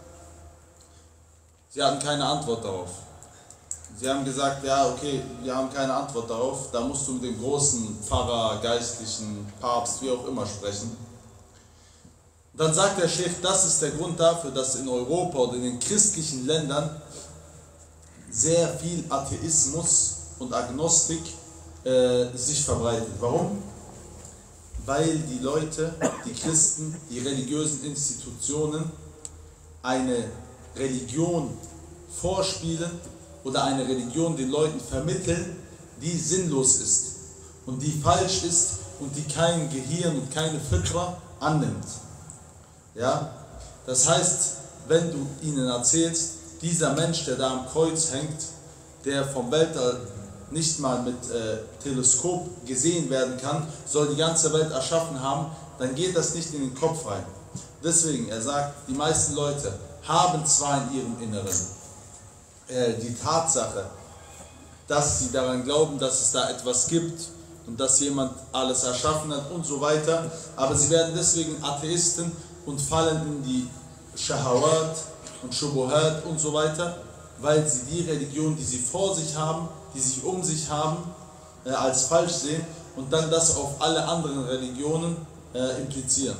sie hatten keine Antwort darauf. Sie haben gesagt, ja okay, wir haben keine Antwort darauf, da musst du mit dem großen Pfarrer, Geistlichen, Papst, wie auch immer sprechen. Dann sagt der Sheikh, das ist der Grund dafür, dass in Europa oder in den christlichen Ländern sehr viel Atheismus und Agnostik sich verbreitet. Warum? Weil die Leute, die Christen, die religiösen Institutionen eine Religion vorspielen oder eine Religion den Leuten vermitteln, die sinnlos ist und die falsch ist und die kein Gehirn und keine Fitra annimmt. Ja? Das heißt, wenn du ihnen erzählst, dieser Mensch, der da am Kreuz hängt, der vom Weltall nicht mal mit Teleskop gesehen werden kann, soll die ganze Welt erschaffen haben, dann geht das nicht in den Kopf rein. Deswegen, er sagt, die meisten Leute haben zwar in ihrem Inneren die Tatsache, dass sie daran glauben, dass es da etwas gibt und dass jemand alles erschaffen hat und so weiter, aber sie werden deswegen Atheisten und fallen in die Shahawat und Shubuhat und so weiter, weil sie die Religion, die sie vor sich haben, die sich um sich haben, als falsch sehen und dann das auf alle anderen Religionen implizieren.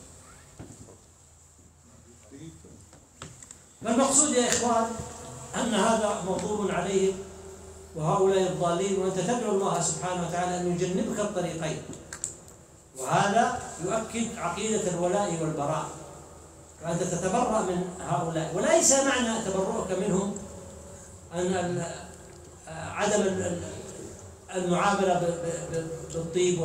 المقصود يا إخوان أن هذا مغضوب عليهم وهؤلاء الضالين، وأنت تدعو الله سبحانه وتعالى أن يجنبك الطريقين، وهذا يؤكد عقيدة الولاء والبراء، وأنت تتبرأ من هؤلاء. وليس معنى تبرؤك منهم أن عدم المعاملة بالطيب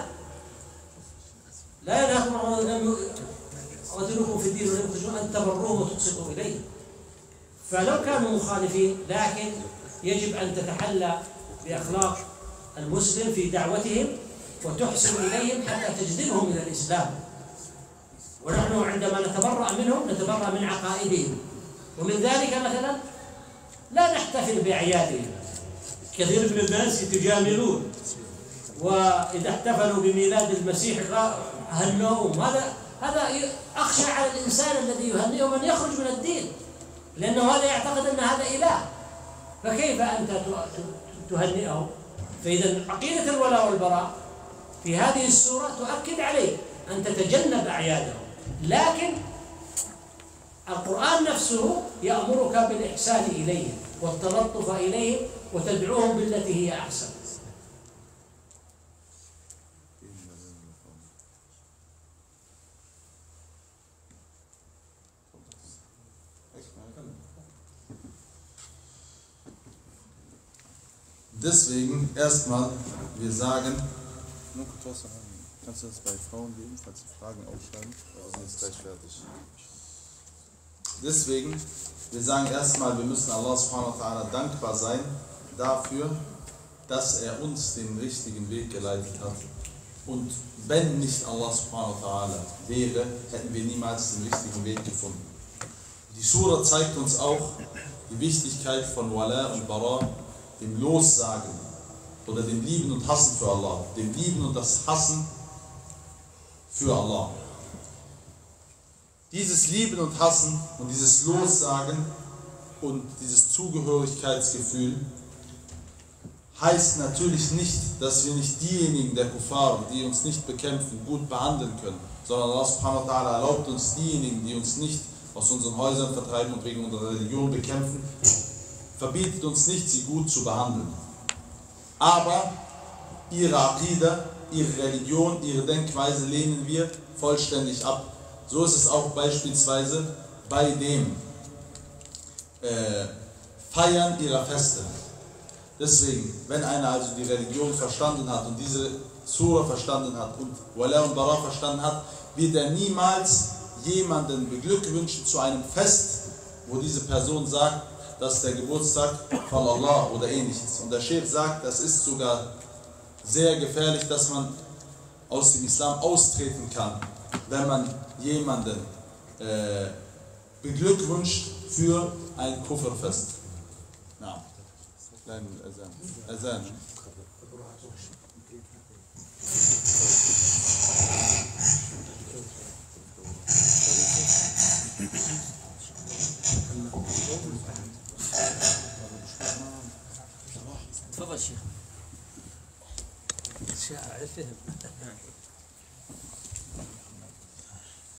لا ينهاكم قاتلوكم في الدين ولم يخرجون أن تبروهم وتقسطوا إليه. فلو كانوا مخالفين، لكن يجب أن تتحلى بأخلاق المسلم في دعوتهم وتحسن إليهم حتى تجذبهم إلى الإسلام. ونحن عندما نتبرأ منهم نتبرأ من عقائدهم، ومن ذلك مثلا لا نحتفل بأعيادهم. كثير من الناس يتجاملون، وإذا احتفلوا بميلاد المسيح هنوهم. هذا أخشى على الإنسان الذي يهنئهم أن يخرج من الدين، لأنه هذا يعتقد أن هذا إله، فكيف أنت تهنئه؟ فإذا عقيدة الولاء والبراء في هذه السورة تؤكد عليك أن تتجنب أعيادهم، لكن القرآن نفسه يأمرك بالإحسان إليهم والتلطف إليهم وتدعوهم بالتي هي أحسن. Deswegen erstmal, wir sagen, Nur kurz was sagen. Kannst du das bei Frauen geben, falls sie Fragen aufschreiben? Wir sind jetzt gleich fertig. deswegen, wir sagen erstmal, wir müssen Allah subhanahu wa ta'ala dankbar sein dafür, dass er uns den richtigen Weg geleitet hat. Und wenn nicht Allah subhanahu wa ta'ala wäre, hätten wir niemals den richtigen Weg gefunden. Die Sura zeigt uns auch die Wichtigkeit von Wala und Bara, dem Lossagen oder dem Lieben und Hassen für Allah, dem Lieben und das Hassen für Allah. Dieses Lieben und Hassen und dieses Lossagen und dieses Zugehörigkeitsgefühl heißt natürlich nicht, dass wir nicht diejenigen der Kuffar, die uns nicht bekämpfen, gut behandeln können, sondern Allah subhanahu wa ta'ala erlaubt uns diejenigen, die uns nicht aus unseren Häusern vertreiben und wegen unserer Religion bekämpfen, verbietet uns nicht, sie gut zu behandeln. Aber ihre Aqida, ihre Religion, ihre Denkweise lehnen wir vollständig ab. So ist es auch beispielsweise bei dem Feiern ihrer Feste. Deswegen, wenn einer also die Religion verstanden hat und diese Sura verstanden hat und Wala und Bara verstanden hat, wird er niemals jemanden beglückwünschen zu einem Fest, wo diese Person sagt, das ist der Geburtstag von Allah oder ähnliches. Und der Sheikh sagt, das ist sogar sehr gefährlich, dass man aus dem Islam austreten kann, wenn man jemanden beglückwünscht für ein Kufrfest. Ja. Kleinen Azan. تفضل شيخ. الشاعر فهم.